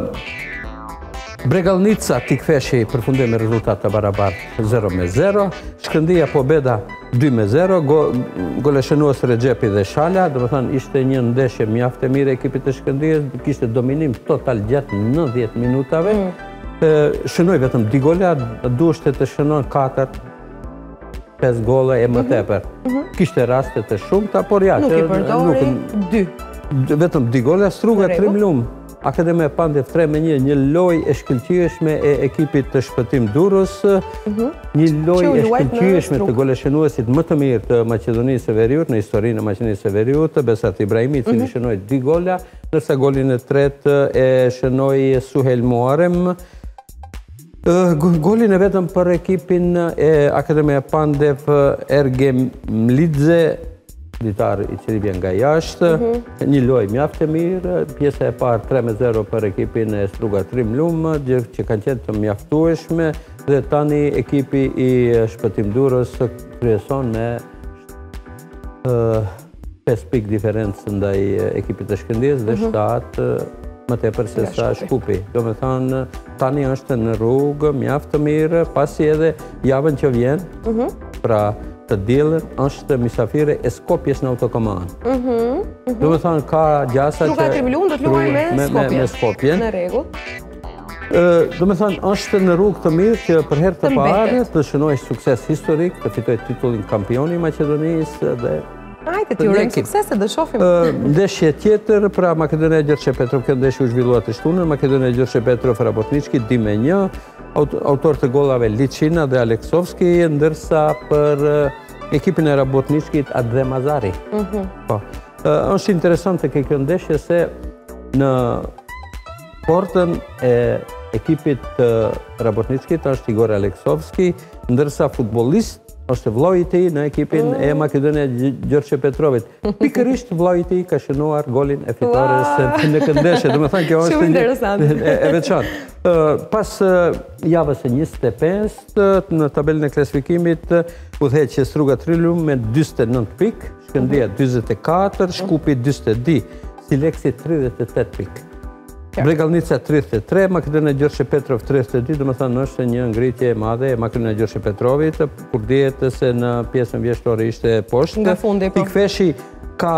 Bregalnica t'i ktheshi përfundoi me rezultat të barabartë 0-0, Shkëndija Pobeda 2-0, goleshënues Rexhepi dhe Shala, do të thënë ishte një ndeshje mjaft e mirë e ekipit të Shkëndijës, kishte dominim total gjatë 90 minutave. Shënoi vetëm 2 gola, duhej të shënon 4-5 gola e më tepër. Kishte raste të shumta, por ja, nuk i përdori 2. Vetëm 2 gola. Struga Trimlum Akademia Pandev 3-1, një lojë e shkëlqyeshme e ekipit të Shpëtim Durrës, një lojë e shkëlqyeshme të goleshënuesit më të mirë të Maqedonisë së Veriut në historinë e Maqedonisë së Veriut, Besat Ibrahimi, i cili shënoi 2 gola, ndërsa golin e tretë e shënoi Suhel Muharrem. Golin e vetëm për ekipin e Akademia Pandev Ergem Mlidze, litar i cili vjen nga jashtë, një lojë mjaft e mirë, pjesa e parë 3-0 për ekipin e Struga Trimlum, që kanë qenë të mjaftueshme, dhe tani ekipi i Shpëtim Durrës kryeson me 5 pikë diferencë ndaj ekipit të Shkëndijës dhe 7 më tepër se sa Shkupi. Do me thënë, tani është në rrugë mjaft të mirë, pasi edhe javën që vjen, pra të diellën është mysafire e Skopjes në autokoman. Do me thënë, ka gjasa që... Struga Trimlum do të luajë me Skopjen. Në rregull. Do me thënë, është në rrugë të mirë që për herë të parë të shënojë sukses historik, të fitojë titullin kampioni i Maqedonisë dhe... Hajde, të urojmë suksese, dhe shohim. Ndeshje tjetër, pra Makedonia Gjorçe Petrov, kjo ndeshje u zhvillua të shtunën, Makedonia Gjorçe Petrov Rabotnički 2-1, autor të gollave Liçina dhe Aleksovski, ndërsa për ekipin e Rabotničkit Adre Mazari. Është interesante kjo ndeshje se në portën e ekipit të Rabotničkit është Igor Aleksovski, ndërsa futbollist është vllai i tij në ekipin e Makedonia Gjorçe Petrovit. Pikërisht vllai i tij ka shënuar golin e fitores në këtë ndeshje. Do të thënë kjo është e veçantë. Pas javës së 25 në tabelën e klasifikimit udhëheq Struga Trimlum me 49 pikë, Shkëndija 44, Shkupi 42, Sileksi 38 pikë. Bregalnica 33, Makedonia Gjorçe Petrov 32, do më thënë është një ngritje e madhe e Makedonia Gjorçe Petrovit, kur dihet se në pjesën vjeshtore ishte poshtë. Nga fundi, po. Pikfeshi ka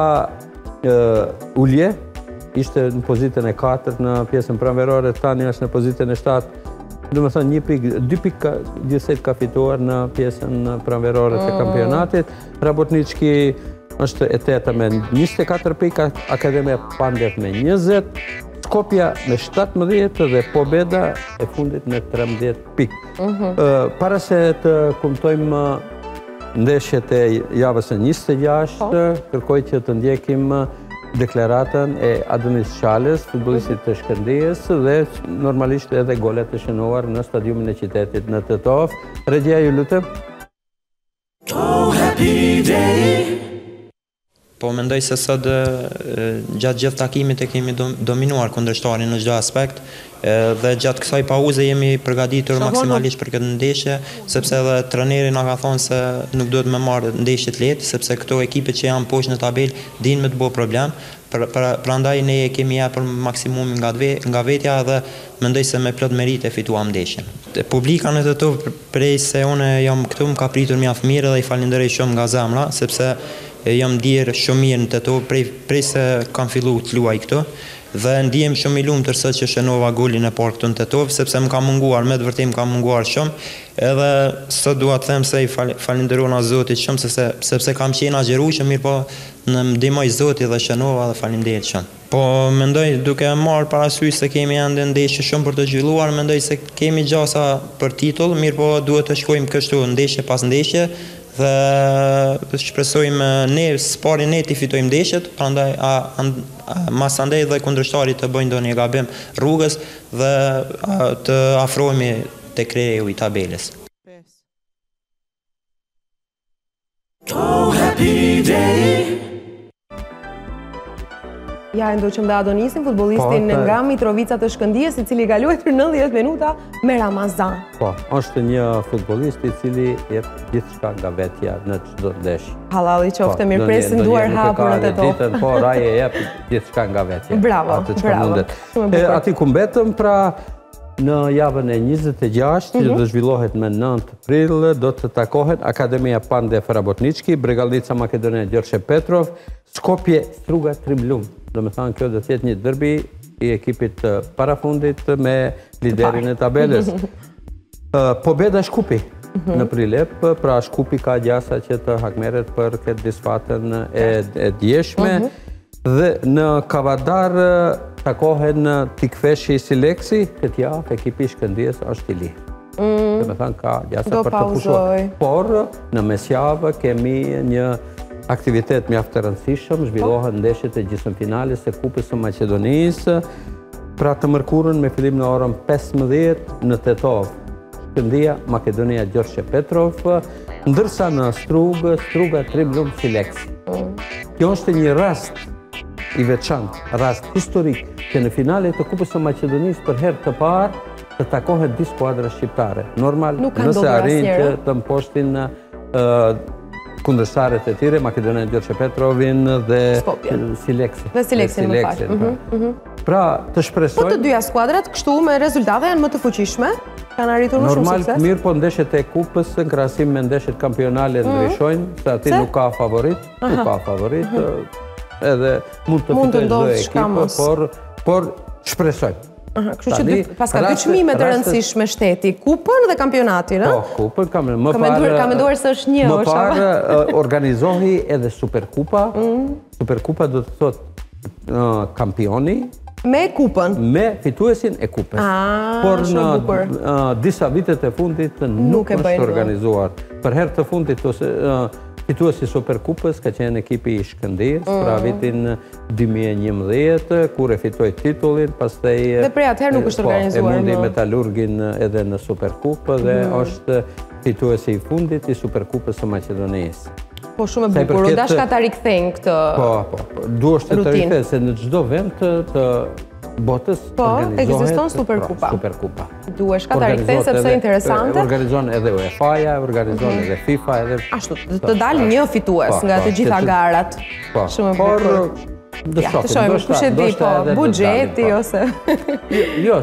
ulje, ishte në pozitën e 4 në pjesën pranverore, tani është në pozitën e 7. Do më thënë 2 pikë gjithsej ka fituar në pjesën pranverore të kampionatit. Rabotnički është e 8 me 24 pikë, Akademia Pandev me 20, Skopja me 17 dhe Pobeda e fundit me 13 pikë. Para se të kumtojmë ndeshjet e javës së 26, kërkoj që të ndjekim deklaratën e Adonis Çales, futbollistit të Shkëndijës, dhe normalisht edhe golet të shënuar në stadiumin e qytetit në Tetov. Regjia, ju lutem. Happy day. Po mendoj se sot gjatë gjithë takimit e kemi dominuar kundërshtarin në çdo aspekt dhe gjatë kësaj pauze jemi përgatitur maksimalisht për këtë ndeshje, sepse edhe trajneri na ka thonë se nuk duhet me marrë ndeshjet lehtë, sepse këto ekipet që janë poshtë në tabelë dinë me të bëjë problem. Prandaj ne kemi japur maksimumin nga vetja dhe mendoj se me plot merite fituam ndeshjen. Publika në Tetov, prej se unë jam këtu, më ka pritur mjaft mirë dhe i falenderoj shumë nga zemra, sepse jam ndjerë shumë mirë në Tetov prej se kam fillu të luaj këtu dhe ndihem shumë i lumtur sot që shënova golin e parë këtu në Tetov, sepse më ka munguar, me të vërtetë më ka munguar shumë, edhe sot dua të them se i falenderoj Zotit shumë sepse kam qenë agjerueshëm, mirë po në ndihmoj Zoti dhe shënova dhe faleminderit shumë. Po mendoj, duke marrë parasysh se kemi ende ndeshje shumë për të zhvilluar, mendoj se kemi gjasa për titull, mirë po duhet të shkojmë kështu ndeshje pas ndeshje dhe shpresojmë ne spari ne të fitojmë ndeshjet, prandaj mas andaj dhe kundërshtarit të bëjnë ndonjë gabim rrugës dhe të afrohemi te kreu i tabelës. Happy day. Ja e ndoqëm dhe Adonisin, futbollistin nga Mitrovica të Shkëndijës, i cili ka luajtur 90 minuta me Ramazan. Po, është një futbollist i cili jep gjithçka nga vetja në çdo ndeshje. Hallalli qoftë, mirëpresim duar hapur në Tetov. Po, Raje jep gjithçka nga vetja. Bravo, bravo. Aty ku mbetëm, pra në javën e 26, që do zhvillohet me 9 prill, do të takohen Akademia Pandev Rabotnički, Bregalnica Makedonia Gjorçe Petrov, Skopje Struga Trimlum. Do me thënë, kjo do të jetë një derbi i ekipit parafundit me liderin e tabelës. Pobeda Shkupi në Prilep, pra Shkupi ka gjasa që të hakmeret për këtë disfatën e djeshme. Dhe në Kavadar takohen t'i kthesh si Leksi, këtë javë ekipi i Shkëndijës është i lirë. Dhe me thënë ka gjasa për të pushuar. Por në mesjavë kemi një aktivitet mjaft të rëndësishëm, zhvillohen ndeshjet e gjysmëfinales së Kupës së Maqedonisë, pra të mërkurën me fillim në orën 15 në Tetov, Shkëndija, Makedonia, Gjorgje Petrov, ndërsa në Struga Triblum si Leksi. Kjo është një rast i veçantë, rast historik, që në finalet të Kupës së Maqedonisë për herë të parë të takohet dy skuadra shqiptare. Normal, nëse arrin që të mposhtin kundërshtaret e tjere, Makedonia, Gjorgje Petrovin dhe Sileksin. Dhe Sileksin më falë. Pra, të shpresojnë... Po të dyja skuadrat, kështu me rezultate janë më të fuqishme? Kanë arritur më shumë sukses? Normal, mirë, po ndeshjet e Kupës, në krahasim me ndeshjet kampionale ndryshojnë, se ati nuk ka favorit, edhe mund të fitojnë çdo ekipë, por shpresojnë. Kështu që pas ka dy çmime të rëndësishme shteti, Kupën dhe kampionatin, a? Po, Kupën ka menduar se është një, më parë organizohi edhe Superkupa. Superkupa do të thotë kampioni. Me Kupën? Me fituesin e Kupës. Por në disa vitet e fundit nuk është organizuar. Për herë të fundit fituesi Superkupës ka qenë ekipi i Shkëndijës, pra vitin 2011, kur e fitoi titullin, pastaj... Dhe prej atëherë nuk është organizuar. E mundi Metalurgin edhe në Superkupë dhe është fituesi i fundit i Superkupës së Maqedonisë. Po shumë e bukur, u dashka ta rikthejnë këtë rutinë. Po, duhet të rikthejnë, se në çdo vend të botës ekziston Superkupa. Duhesh ka ta rikthejnë sepse interesante. Organizon edhe UEFA-ja, organizon edhe FIFA, edhe... Ashtu, të dalë një fitues nga të gjitha garat. Shumë e bukur. Të shojmë, kush e di, po, buxheti ose... Jo,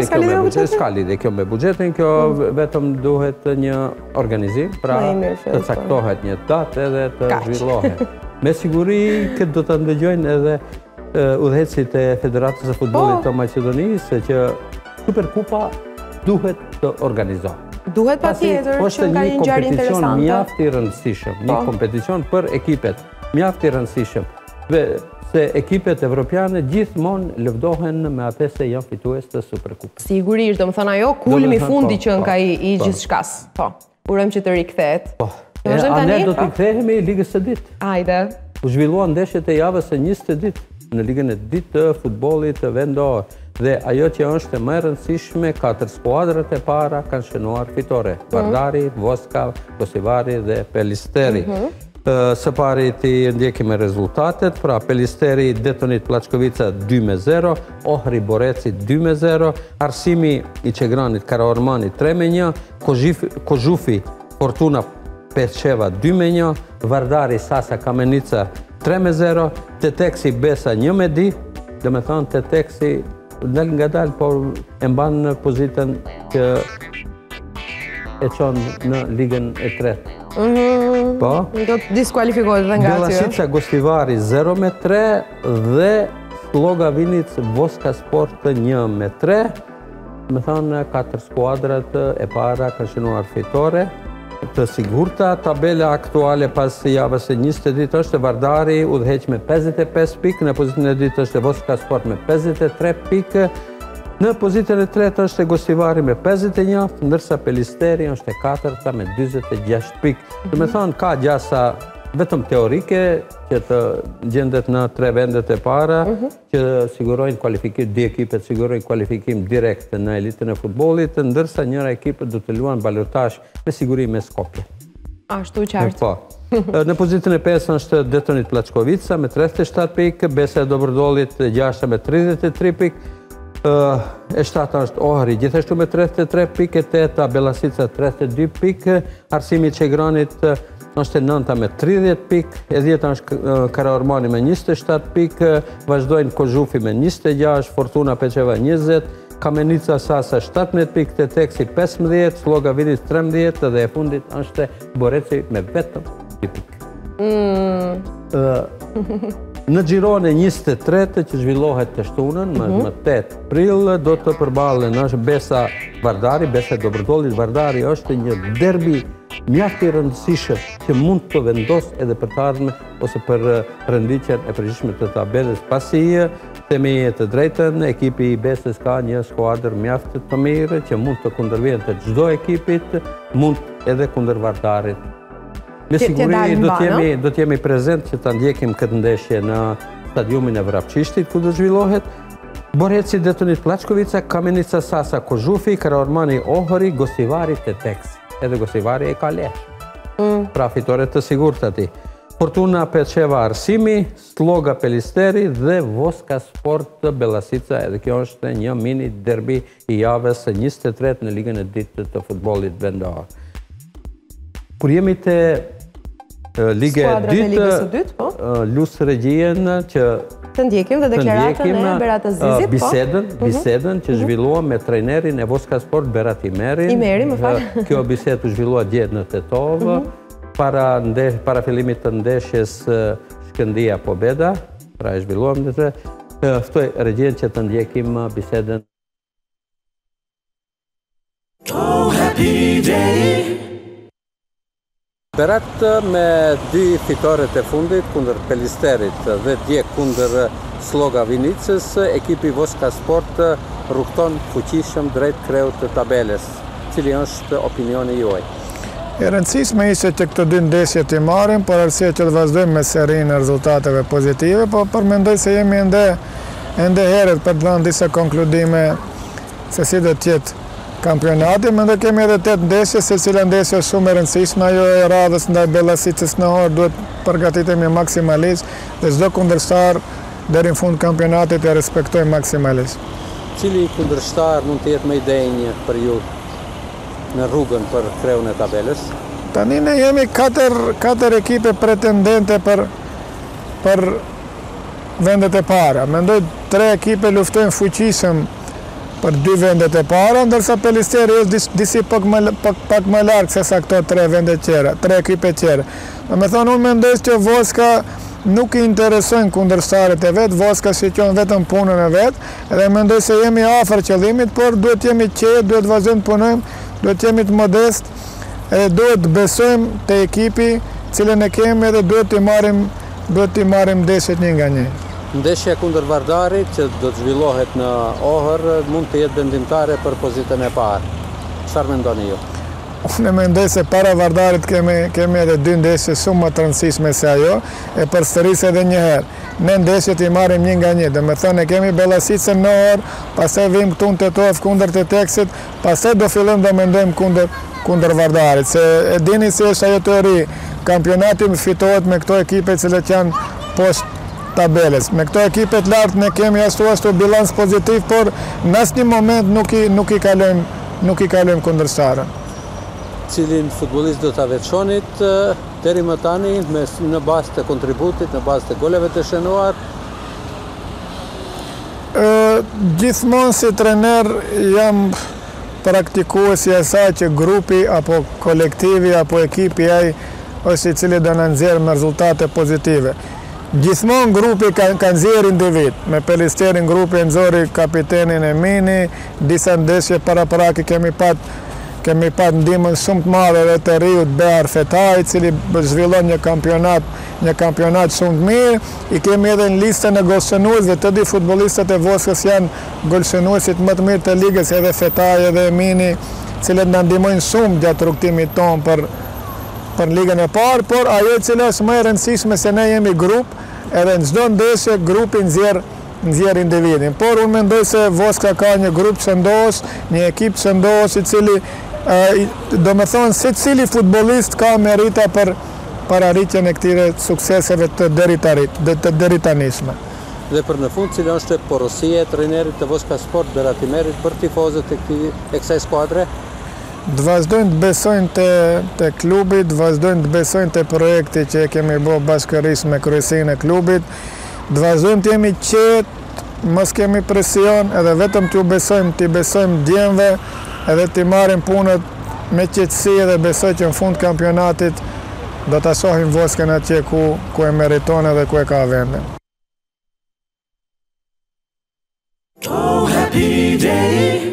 s'ka lidhje kjo me buxhetin, kjo vetëm duhet një organizim, pra të caktohet një datë edhe të zhvillohet. Me siguri këtë do të ndëgjojnë edhe udhëhecit e Federatës së Futbollit të Maqedonisë, që Superkupa duhet të organizohet. Duhet patjetër që ka një ngjarje interesante. Është një kompeticion mjaft i rëndësishëm, një kompeticion për ekipet mjaft i rëndësishëm. Se ekipet evropiane gjithmonë lëvdohen me atë se janë fitues të Superkupës. Sigurisht, do më thënë ajo kulmi fundi që nga i gjithçkas. Po, urojmë që të rikthehet. Po, ne do të rikthehemi Ligës së Ditë. Hajde. U zhvilluan ndeshjet e javës së 20 ditë në Ligën e Ditë të futbollit vendor. Dhe ajo që është më e rëndësishme, 4 skuadrat e para kanë shënuar fitore. Vardari, Voska, Gosivari dhe Pelisteri. Së pari ti ndjekim me rezultatet, pra Pelisteri Detonit Plaçkovica 2-0, Ohri Boreci 2-0, Arsimi i Çegranit Karaormani 3-1, Kozhufi Fortuna Peshqeva 2-1, Vardari Sasa Kamenica 3-0, Teteksi Besa 1-2, dhe me thonë Teteksi dal nga dal, por e mban në pozitën që e qonë në Ligën e tretë. Po? Do të diskualifikohet dhe nga aty. Bjelasica Gostivari 0-3 dhe Sloga Vinic Voska Sport 1-3. Me thonë 4 skuadrat e para kanë shënuar fitore të sigurta. Tabela aktuale pas javës e 20 ditë është Vardari udhëheq me 55 pikë, në pozitën e dytë është Voska Sport me 53 pikë, në pozitën e tretë është Gostivari me 51, ndërsa Pelisteri është e katërta me 46 pikë. Do të thonë ka gjasa vetëm teorike që të gjendet në 3 vendet e para, që sigurojnë kualifikim, dy ekipet sigurojnë kualifikim direkt në elitën e futbollit, ndërsa njëra ekipet do të luan balotazh me siguri me Skopje. Ashtu qartë. Po. Në pozitën e 5 është Detonit Plaçkovica me 37 pikë, Besa e Dobërdollit 6 me 33 pikë, e 7 është Ohri gjithashtu me 33 pikë, e 8 Bjelasica 32 pikë, Arsimi i Çegranit është e 9 me 30 pikë, e 10 është Karaormani me 27 pikë, vazhdojnë Kozhufi me 26, Fortuna Peshqeva 20, Kamenica Sasa 17 pikë, Teteksi 15, Sloga Vinic 13 dhe e fundit është Boreci me vetëm 2 pikë. Në Girone 23 që zhvillohet të shtunën, më 8 prill, do të përballen është Besa Vardari, Besa e Dobërdollit. Vardari është një derbi mjaft i rëndësishëm që mund të vendosë edhe për të ardhmen ose për renditjen e përgjithshme të tabelës, pasi Themi të drejtën, ekipi i Besës ka një skuadër mjaft të mirë që mund të kundërvjen të çdo ekipit, mund edhe kundër Vardarit. Me siguri do të jemi prezent që ta ndjekim këtë ndeshje në stadiumin e Vrapçishtit ku do zhvillohet. Boreci Detonit Plaçkovica, Kamenica Sasa Kozhufi, Karaormani Ohri, Gosivari Teteks. Edhe Gosivari e ka lehtë. Pra fitore të sigurt aty. Fortuna Pečeva Arsimi, Sloga Pelisteri dhe Voska Sport Bellasica. Edhe kjo është një mini derbi i javës së 23 në ligën e dytë të futbollit vendor. Kur jemi te Liga e dytë, Lus Regjien që të ndjekim dhe deklaratën e Berat Azizit, bisedën që zhvillua me trajnerin e Voska Sport Berat Imeri. Kjo bisedë u zhvillua dje në Tetov, para fillimit të ndeshjes Shkëndia Pobeda, pra e zhvilluam dhe të ftoj Regjien që të ndjekim bisedën. Oh, happy day! Berat me 2 fitoret e fundit kundër Pelisterit dhe dje kundër Sloga Vinicës, ekipi Voska Sport rrugton fuqishëm drejt kreut të tabeles. Cili është opinioni juaj? E rëndësishme ishte që këto 2 ndeshje të marrim, por arsye që të vazhdojmë me serinë e rezultateve pozitive, por përmendoj se jemi ende herët për të dhënë disa konkludime se si do të jetë kampionati. Mendoj kemi edhe 8 ndeshje, secila ndeshje është shumë e rëndësishme, ajo e radhës ndaj Bellasicës në orë duhet përgatitemi maksimalisht dhe çdo kundërshtar deri në fund kampionatit e respektoj maksimalisht. Cili kundërshtar mund të jetë më i denjë për ju në rrugën për kreun e tabelës? Tani ne jemi 4 ekipe pretendente për vendet e para. Mendoj 3 ekipe luftojnë fuqishëm për 2 vendet e para, ndërsa Pelisteri është disi pak më larg se sa këto 3 vende tjera, 3 ekipe tjera. Me thonë, unë mendoj që Voska nuk i interesojnë kundërshtarët e vetë, Voska shiqon vetëm punën e vetë, edhe mendoj se jemi afër qëllimit, por duhet jemi qetë, duhet vazhdojmë të punojmë, duhet jemi të modest, edhe duhet të besojmë te ekipi cilën e kemi edhe duhet t'i marrim ndeshjet një nga një. Ndeshja kundër Vardarit që do të zhvillohet në Ohër mund të jetë vendimtare për pozitën e parë. Çfarë mendoni ju? Unë mendoj se para Vardarit kemi edhe 2 ndeshje shumë më të rëndësishme se ajo, e përsëris edhe një herë. Ne ndeshjet i marrim një nga një, dhe me thënë kemi Bellasicën në Ohër, pastaj vim këtu në Tetov kundër Teteksit, pastaj do fillojmë do mendojmë kundër Vardarit, se e dini se është ajo teori, kampionati fitohet me këto ekipe që janë poshtë tabeles. Me këto ekipet lartë ne kemi ashtu bilans pozitiv, por në asnjë moment nuk i kalojmë kundërshtarën. Cilin futbollist do ta veçonit deri më tani në bazë të kontributit, në bazë të goleve të shënuar? Gjithmonë si trener jam praktikues i asaj që grupi apo kolektivi apo ekipi ai është i cili do na nxjerrë me rezultate pozitive. Gjithmonë grupi ka nxjerrë individ. Me Pelisterin grupi nxori kapitenin e Mini, disa ndeshje paraprake kemi pat ndihmën shumë të madhe edhe të riut Bear Fetaj, i cili zhvillon një kampionat shumë të mirë. I kemi edhe në listën e golshënuesve, të di futbollistët e Voskës janë golshënuesit më të mirë të ligës, edhe Fetaj edhe Mini, cilët na ndihmojnë shumë gjatë rrugtimit tonë për ligën e parë, por ajo e cila është më e rëndësishme se ne jemi grup, edhe në çdo ndeshje grupi nxjerr individin. Por unë mendoj se Voska ka një grup shëndos, një ekip shëndos i cili do me thonë se cili futbollist ka merita për arritjen e këtyre sukseseve të deritanishme. Dhe për në fund, cila është porosia e trajnerit të Voska Sport Berat Imerit për tifozët e kësaj skuadre? Të vazhdojnë të besojnë të klubit, të vazhdojnë të besojnë të projekti që kemi bo bashkërisht me kryesinë e klubit, të vazhdojnë të jemi qetë, mos kemi presion, edhe vetëm t'ju besojmë, t'i besojmë djemve, edhe t'i marrim punët me qetësi dhe besoj që në fund kampionatit do t'a shohim Voskën atje ku e meriton edhe ku e ka vendin. Oh, happy day!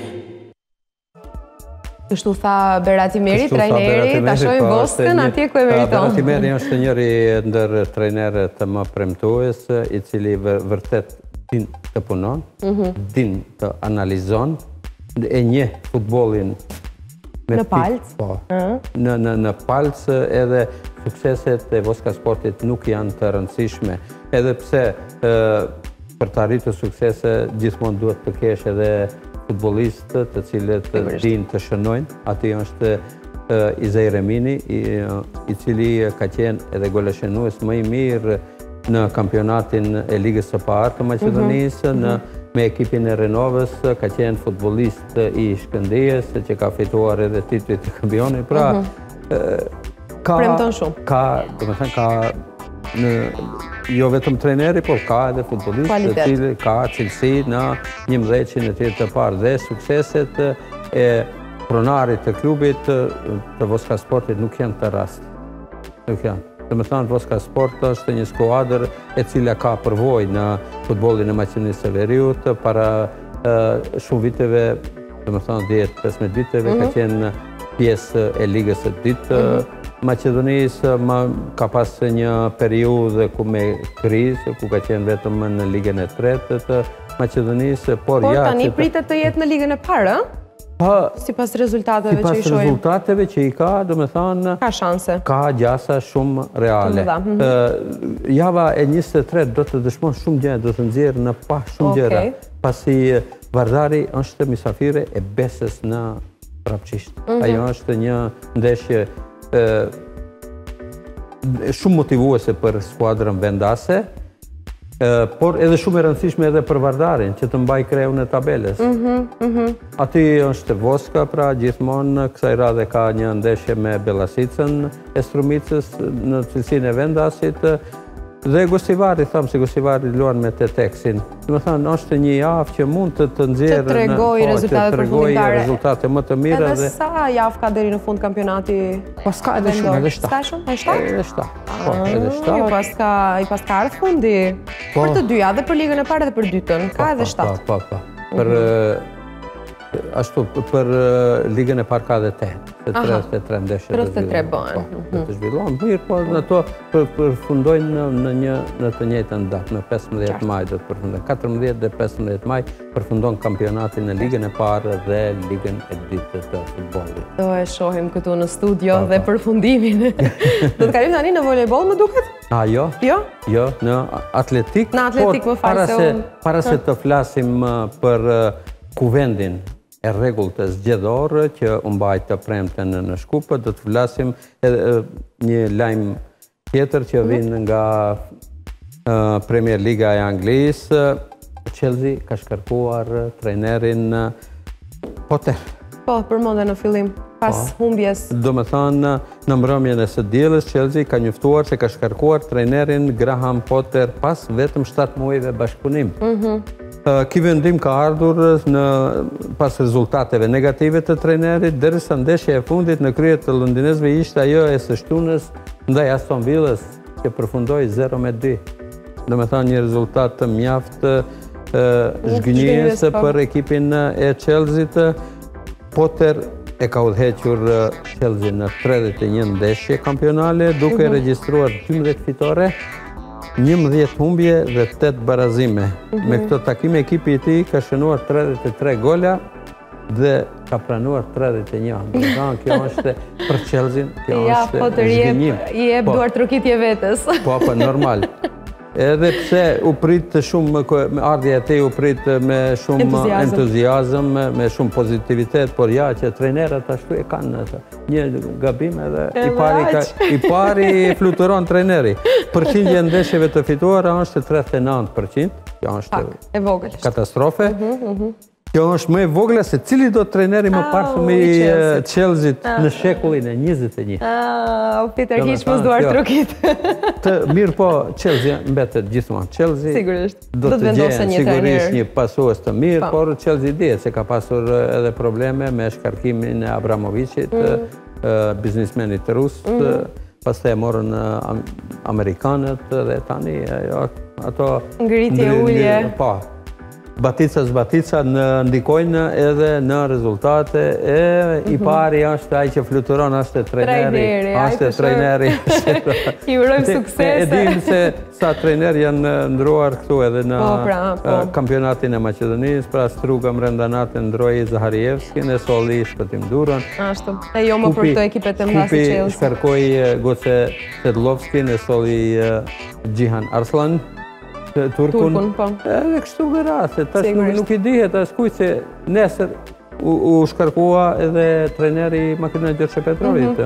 Kështu tha Berat Imeri, trajneri, ta shohim Voskën atje ku e meriton. Berat Imeri është njëri ndër trajnerët më premtues, i cili vërtet din të punon, din të analizon, e nje futbolin në palc. Po, në palc edhe sukseset e Voska Sportit nuk janë të rëndësishme, edhe pse për të arritur suksese gjithmonë duhet të kesh edhe futbolistë të cilët din të shënojnë. Ati është Izej Remini, i cili ka qenë edhe goleshënues më i mirë në kampionatin e Ligës së Parë të Maqedonisë, me ekipin e Renovës, ka qenë futbolist i Shkëndijës, që ka fituar edhe titullit të kampionit. Pra, premton shumë. Ka jo vetëm treneri, por ka edhe futbolist që ka cilësi në 11 e tjetë të parë dhe sukseset e pronarit të klubit të Voska Sportit nuk janë të rast. Nuk janë. Dhe me thanë, Voska Sport është një skuadër e cila ka përvojë në futbolin e Maqedonisë së Veriut. Para shumë viteve, dhe me thanë 10-15 viteve, ka qenë pjesë e Ligës së dytë Maqedonisë. Ka pas një periudhë ku me krizë, ku ka qenë vetëm në Ligën e tretë të Maqedonisë. Por tani pritet të jetë në Ligën e parë, si pas rezultateve që i shojmë? Si pas rezultateve që i ka, do me thanë... Ka shanse? Ka gjasa shumë reale. Java e 23 do të dëshmon shumë gjë, do të nxjerrë në pa shumë gjëra. Pasi Vardari është misafire e Besës në Prapçisht. Ajo është një ndeshje shumë motivuese për skuadrën vendase, por edhe shumë e rëndësishme edhe për Vardarin, që të mbaj kreun e tabelës. Ati është Voska, pra gjithmonë kësaj radhe ka një ndeshje me Bellasicën e Strumicës në cilësinë e vendasit, dhe Gosivari, thamë si Gosivari luan me Teteksin. Dhe me thanë, është një javë që mund të nxjerrë... Që tregoj rezultatet përfundimtare. Rezultate më të mira. Edhe sa javë ka deri në fund kampionati? Pas ka edhe shumë, edhe 7. Ska shumë? Edhe 7? Edhe 7. Jo, pas ka ardhë fundi. Për të dyja, dhe për Ligën e parë dhe për dytën. Ka edhe 7. Po. Ashtu, për Ligën e parë ka dhe 8. 33 ndeshje të zhvillohen. Mirë, po në to përfundojnë në të njëjtën datë, në 15 maj dhe të përfundojnë. 14 dhe 15 maj përfundon kampionatin në Ligën e parë dhe Ligën e dytë të futbollit. Do e shohim këtu në studio dhe përfundimin. Do të kalim tani në volejbol, më duket? Jo. Jo, në atletik. Në atletik, më falë se unë. Para se të flasim për kuvendin e rregullt të zgjedhor që u mbajt të premten në Shkup, do të flasim një lajm tjetër që vjen nga Premier Liga e Anglisë. Chelsea ka shkarkuar trajnerin Potter. Po, përmendë në fillim, pas humbjes. Do me thënë, në mbrëmjen e së dielës, Chelsea ka njoftuar se ka shkarkuar trajnerin Graham Potter pas vetëm 7 muajve bashkëpunim. Ky vendim ka ardhur pas rezultateve negative të trajnerit, derisa ndeshja e fundit në krye të londinezëve ishte ajo e së shtunës ndaj Aston Villës, që përfundoi 0-2. Do me thënë, një rezultat të mjaft zhgënjës për ekipin e Chelsea-t. Potter e ka udhëhequr Chelsea në 31 ndeshje kampionale, duke regjistruar 12 fitore, 11 humbje dhe 8 barazime. Me këto takime, ekipi i tij ka shënuar 33 gola dhe ka pranuar 31. Kjo është për Chelsea, kjo është zhgënjim. I jep duar trokitje vetes. Po, normal. Edhe pse u prit shumë, ardhja e tij u prit me shumë entuziazëm, me shumë pozitivitet, por ja që trajnerët ashtu e kanë një gabim edhe i pari fluturon trajneri. Përqindja e ndeshjeve të fituara është 39%, kjo është katastrofe. Kjo është më e vogla se cili do trajneri më parshëm i Chelsea në shekullin e 21. Peter hiç mos duar trokit. Mirë, po Chelsea mbetet gjithmonë. Chelsea do të gjejë sigurisht një pasues të mirë, por Chelsea dihet se ka pasur edhe probleme me shkarkimin e Abramovićit, biznismenit rus, pastaj e morën amerikanët dhe tani ato ngritje ulje. Po. batica ndikojnë edhe në rezultate I pari është ai që fluturon, është trejneri. I urojmë suksese. E dim se sa trejner janë ndruar këtu edhe në kampionatin e Maqedonisë, pra Struga Mrendanate ndroi Zaharijevskin, e solli Shpëtim Durrën. Ashtu. E jo më për këto ekipet e mëdha si Chelsea. Shkarkoi Goce Sedlovskin, e solli Gjihan Arslan. Turkun, edhe kështu vërate, tash nuk I dihet as kujt se nesër u shkarkua edhe treneri Makedonijës Gjergj Petrovit.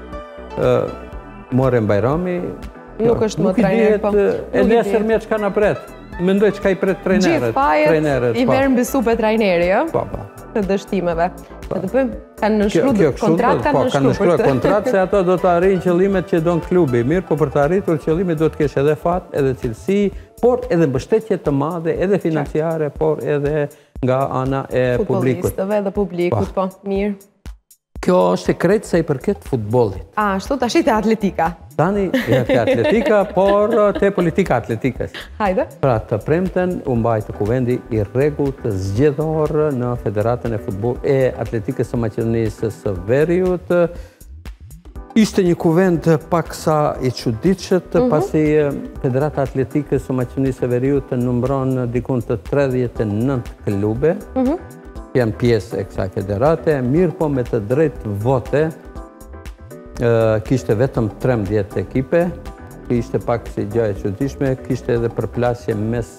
Morën Bajrami. Nuk është më trener, po. E nesër me çka na pret. Mendoj çka I pret trejnerët. Gjithë I verë mbi supë trajneri, ëh? Po. Të dështimeve. Të bëjmë, kanë nënshkruar kontratë, kanë nënshkruar kontratë se ato do të arrijnë qëllimet që don klubi. Mirë, po për të arritur qëllimet do të kesh edhe fat, edhe cilësi, por edhe mbështetje të madhe, edhe financiare, por edhe nga ana e publikut. Futbollistëve dhe publikut, po, mirë. Kjo është e krejtë se I përket futbollit. Ashtu, tash te atletika. Tani, te atletika, por te politika atletikës. Hajde. Pra, të premten u mbajtë kuvendi I rregullt zgjedhor në Federatën e Futboll e Atletikës së Maqedonisë së Veriut. Ishte një kuvend paksa I çuditshëm, pasi Federata e Atletikës së Maqedonisë së Veriut nëmbron dikun të 39 klube. Janë pjesë e kësaj federate, mirë po me të drejtë vote, kishte vetëm 13 ekipe, ishte pak si gjë e çuditshme, kishte edhe përplasje mes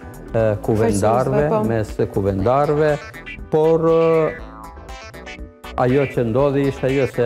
kuvendarëve, por ajo që ndodhi ishte ajo se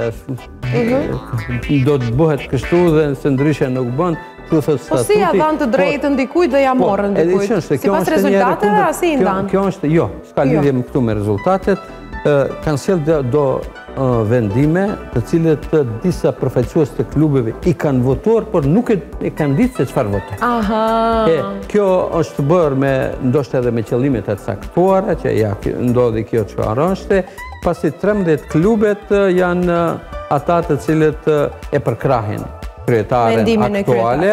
do të bëhet kështu dhe se ndryshe nuk bën. Po si ja dhanë të drejtën dikujt dhe ja morën dikujt? Sipas rezultateve, a si I ndanë? Kjo është, jo, s'ka lidhje më këtu me rezultatet. Kanë sjellë do vendime të cilët disa përfaqësues të klubeve I kanë votuar, por nuk e kanë ditë se çfarë votojnë. Kjo është bërë me ndoshta edhe me qëllime të caktuara, që ja ndodhi kjo çfarë është, pasi 13 klubet janë ata të cilët e përkrahin kryetaren aktuale.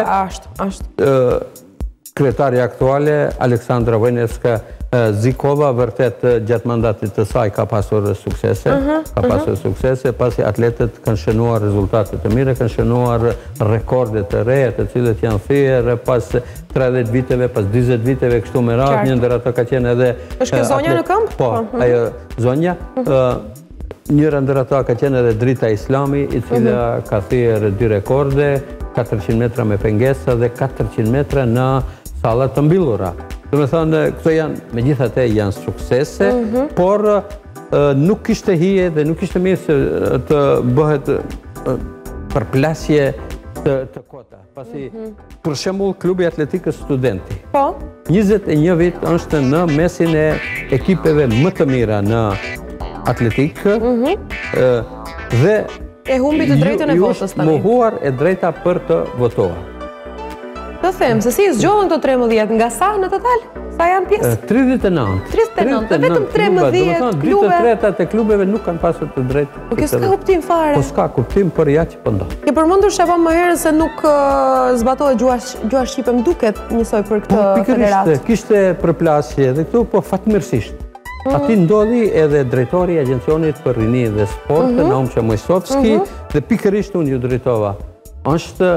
Kryetari aktuale, Aleksandra Vojnevska Zikova, vërtet gjatë mandatit të saj ka pasur suksese, pasi atletët kanë shënuar rezultate të mira, kanë shënuar rekorde të reja, të cilët janë thyer pas 30 viteve, pas 20 viteve kështu me radhë, një ndër ato ka qenë edhe është kjo zonja në këmbë? Po, ajo zonja. Njëra ndër ato ka qenë edhe Drita Islami, I cila ka thyer 2 rekorde, 400 metra me pengesa dhe 400 metra në salla të mbyllura. Do të thonë, këto janë, megjithatë janë suksese, por nuk kishte hije dhe nuk kishte mirë të bëhet përplasje të kota. Pasi, për shembull, klubi atletikës Studenti. 21 vit është në mesin e ekipeve më të mira në atletikë dhe e humbi të drejtën e votës tani. Mohuar e drejta për të votuar. Të them, se si zgjohen të 13, nga sa në total? Sa janë pjesë? 39. 39, vetëm 13 klube. 2/3 e klubeve nuk kanë pasur të drejtë. Po kjo s'ka kuptim fare. Po s'ka kuptim për ja që po ndodh. Ke përmendur sheva më herë se nuk zbatohet gjuha shqipe, më duket njësoj për këtë federatë. Kishte përplasje dhe këtu, po fatmirësisht. Ati ndodhi edhe drejtori I Agjencionit për Rini dhe Sport, Naum Mojsovski, dhe pikërisht unë ju drejtova. Është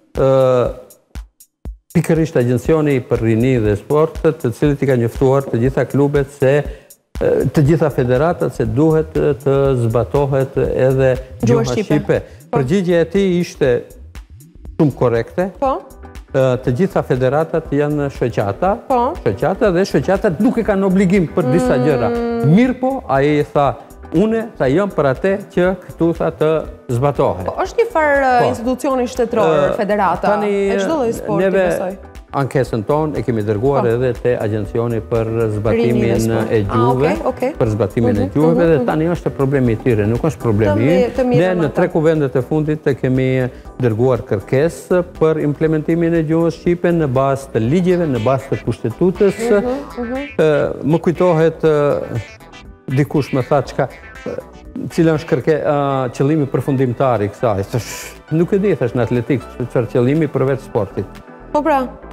pikërisht Agjencioni për Rini dhe Sport, të cilët I ka njoftuar të gjitha klubet se të gjitha federatat se duhet të zbatohet edhe gjuha shqipe. Përgjigjja e tij ishte shumë korrekte. Të gjitha federatat janë shoqata, dhe shoqatat nuk e kanë obligim për disa gjëra. Mirë po, ai tha, une jam për atë që këtu tha të zbatohet. Është një farë institucioni shtetëror, federata, e çdo lloj sporti besoj. Ankesën tonë e kemi dërguar edhe te Agjencioni për zbatimin e gjuhëve, për zbatimin e gjuhëve, dhe tani është problemi I tyre, nuk është problemi im. Ne në 3 kuvendet e fundit e kemi dërguar kërkesë për implementimin e gjuhës shqipe në bazë të ligjeve, në bazë të kushtetutës. Më kujtohet dikush më tha çka cila është qëllimi përfundimtar I kësaj. Nuk e di, thash në atletikë, çfarë qëllimi përveç sportit. Po pra. Po.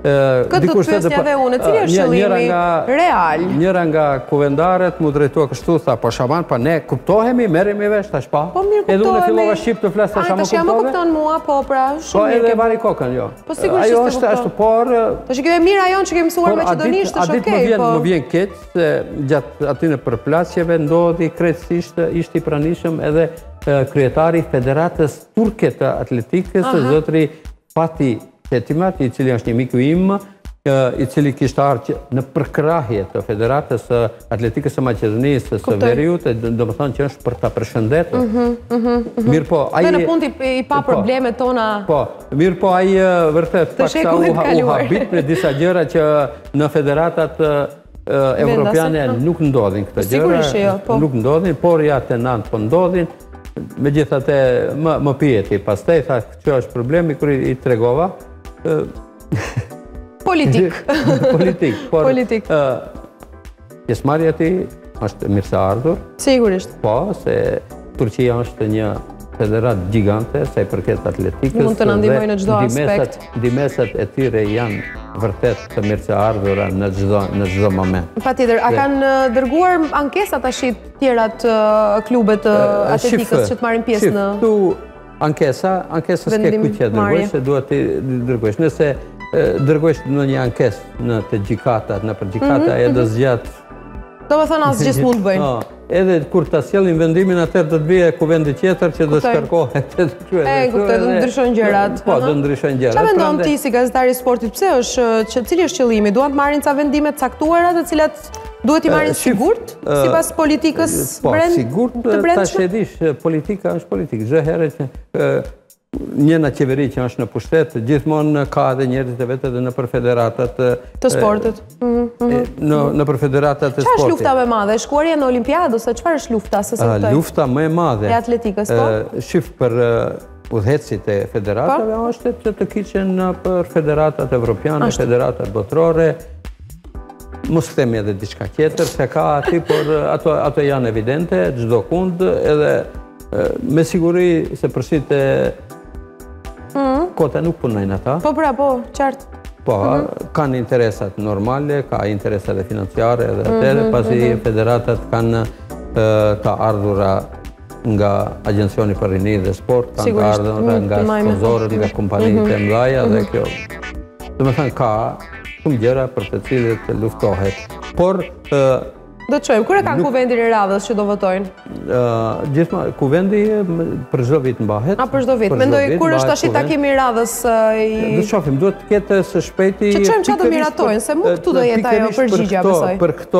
Këtë do të pyesja edhe unë, cili është qëllimi real? Njëra nga kuvendaret mu drejtua kështu, tha, po Shaban, pa ne kuptohemi, merremi vesh, tash pa. Po mirë kuptohemi. Edhe unë fillova shqip të flas, tash më kupton mua, po pra, shumë mirë. Po edhe vari kokën, jo. Po sigurisht se është por... Tash kjo e mira jon që kemi mësuar maqedonisht, është okay, po. Më vjen keq se gjatë atyre përplasjeve ndodhi krejtësisht ishte i pranishëm edhe kryetari Federatës Turke të Atletikës, zotri Pati Qetimat, i cili është një miku im, i cili kishte ardhur në përkrahje të Federatës Atletikës së Maqedonisë së Veriut, domethënë që është për ta përshëndetur. Mirë po, ai në fund i pa problemet tona. Po, mirë po, ai vërtet paksa u habit në disa gjëra që në federatat evropiane nuk ndodhin këto gjëra, nuk ndodhin, por ja te nant po ndodhin. Megjithatë më pyeti, pastaj tha që është problemi kur i tregova. Politik. Politik. Pjesëmarrja ti është mirë se ardhur. Sigurisht. Po, se Turqia është një federat gjigante, sa i përket atletikës. Mund të na ndihmojë në çdo aspekt. Ndihmesat e tyre janë vërtet të mirë se ardhura në çdo moment. Patjetër, a kanë dërguar ankesa tash të tjera të klubet të atletikës që të marrin pjesë në këtu ankesës ke kuqe dërgojsh, se duhet të dërgojsh. Nëse dërgojsh në një ankesë në të gjykatat, në për gjykata e do zgjat. Domethënë asgjë s'mund bëjnë. Edhe kur ta sjellin vendimin atëherë do të vijë kuvendi tjetër që do shkarkohet të quhet. Kuptoj, do ndryshojnë gjërat. Po, do ndryshojnë gjërat. Çfarë mendon ti si gazetari i sportit? Pse është cili është qëllimi? Duan të marrin ca vendime të caktuara, të cilat duhet i marrin sigurt sipas politikës brenda? Po, sigurt tash e dish, politika është politikë. Çdo herë që njëna qeveri që është në pushtet, gjithmonë ka edhe njerëzit e vetë edhe në për federatat të sportit. Në për federatat të sportit. Çfarë është lufta më e madhe? Shkuarja në Olimpiadë ose çfarë është lufta? Lufta më e madhe e atletikës, po? Shif për udhëhecit e federatave është që të kiqen për federatat evropiane, federatat botërore. Mos themi edhe diçka tjetër, se ka aty, por ato janë evidente, çdo kund, edhe me siguri se përsit e kota nuk punojnë ata. Po pra, po, qartë. Po, kanë interesat normale, ka interesat e financiare dhe atere, pasi federatat kanë të ardhura nga Agjencioni për Rini dhe Sport, kanë të ardhura nga sponsorët, nga kompanijit e mdhaja dhe kjo. Dhe me thënë, ka shumë gjëra për të cilët luftohet. Por, do të qojmë, kërë kanë kuvendin e radhës që do votojnë? Gjithmonë, kuvendi për çdo vit mbahet. Për çdo vit. Mendoj, kur është tash takimi i radhës do të shohim, duhet të ketë së shpejti... Që qojmë që të miratojnë, se mu këtu do jetë ajo përgjigja, besoj. Për këto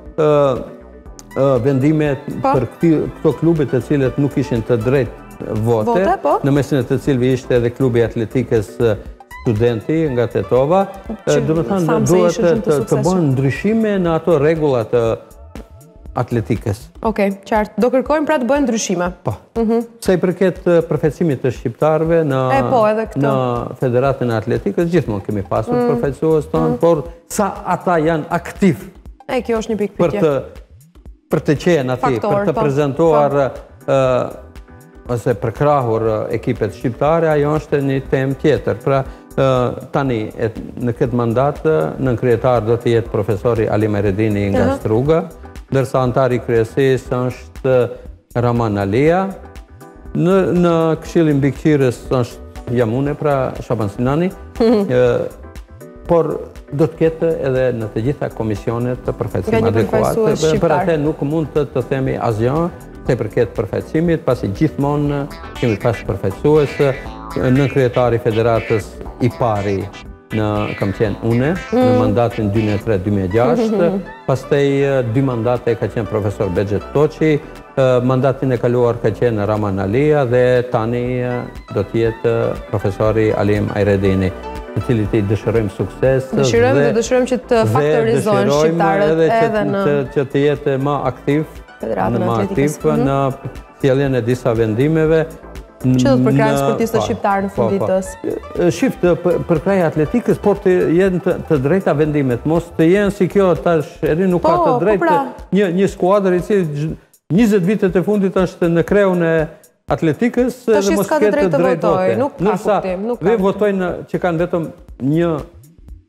vendimet, për këto klubet e cilët nuk ishin të drejt vote, në mesin e të cilëve ishte edhe klubi atletikës studenti nga Tetova, duhet të bëhen ndryshime në ato rregullat atletikës. Okej, qartë. Do kërkojmë pra të bëhen ndryshime. Po. Sa i përket përfaqësimit të shqiptarëve në Federatën e Atletikës, gjithmonë kemi pasur përfaqësues tonë, por sa ata janë aktiv. Kjo është një pikë pyetje. Për të qenë aty, për të prezantuar ose përkrahur ekipet shqiptare, ajo është një temë tjetër. Pra, tani, në këtë mandat, nën kryetar do të jetë profesori Ali Meredini nga Struga, ndërsa antari kryesisë është Raman Alia. Në këshillin mbikëqyrës është Jamune, pra Shaban Sinani, por do të ketë edhe në të gjitha komisionet të përfaqësim adekuate. Për atë nuk mund të themi asgjë te përket përfaqësimit, pasi gjithmonë kemi pas përfaqësues. Në kryetari federatës i pari kam qenë une, në mandatin 2003-2006, pastaj 2 mandate ka qenë profesor Bexhet Toçi, mandatin e kaluar ka qenë Raman Alia dhe tani do t'jetë profesori Alim Ajredini, të cilit i dëshirojmë sukses. Dëshirojmë që të faktorizojnë shqiptarët edhe në... Që të jetë më aktiv në sjelljen e disa vendimeve. Që do të përkrajnë sportistët shqiptarë në funditës? Shift, përkrajnë atletikës, por të jenë të drejta vendimet, mos të jenë si kjo tash eri nuk ka të drejtë një skuadër i cili 20 vitet e fundit është në kreun e atletikës dhe mos ketë të drejtë vote. Nuk ka kuptim. Dhe votojnë që kanë vetëm një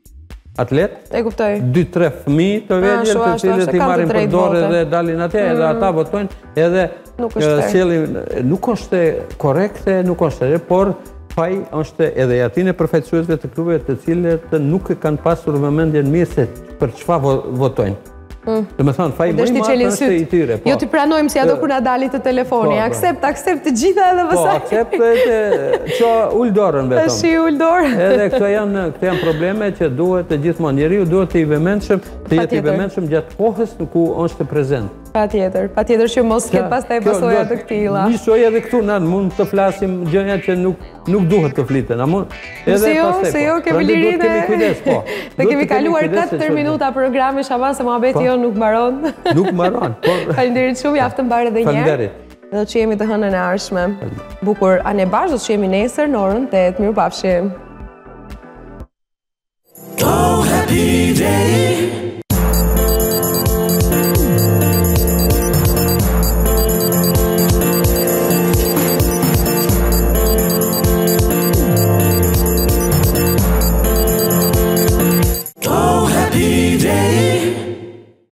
atlet, 2-3 fëmijë të vegjël të cilët i marrin për dorë dhe dalin atje, edhe ata votojnë, edhe nuk është korrekte, nuk është, por faj është edhe atine përfaqësuesve të klubeve të cilët nuk kanë pasur vëmendjen mirë se për çfarë votojnë. Dhe me thonë, faj më i marë është i tyre. Jo t'i pranojmë si ato kuna dalit të telefoni. Aksept të gjitha edhe vësaj. Po, aksept e që ullë dorën, betëm. Shi ullë dorën. Edhe këto janë probleme që duhet të gjithmonë njeriu duhet të i vëmendshëm gjatë kohës në ku është prezent. Patjetër që mos ketë pas taj pasoja të këtila. Njësoj edhe këtu, në mund të flasim gjëja që nuk duhet të fliten. Se jo, kemi lirinë dhe kemi kaluar 4 minuta programi Shaban se muhabeti jo nuk mbaron. Nuk mbaron. Faleminderit shumë, jaftën mbarë edhe njerë. Dhe do që jemi të hënën e arshme. Bukur, anë e bashkë do që jemi nesër në orën 8. Mirupafshim.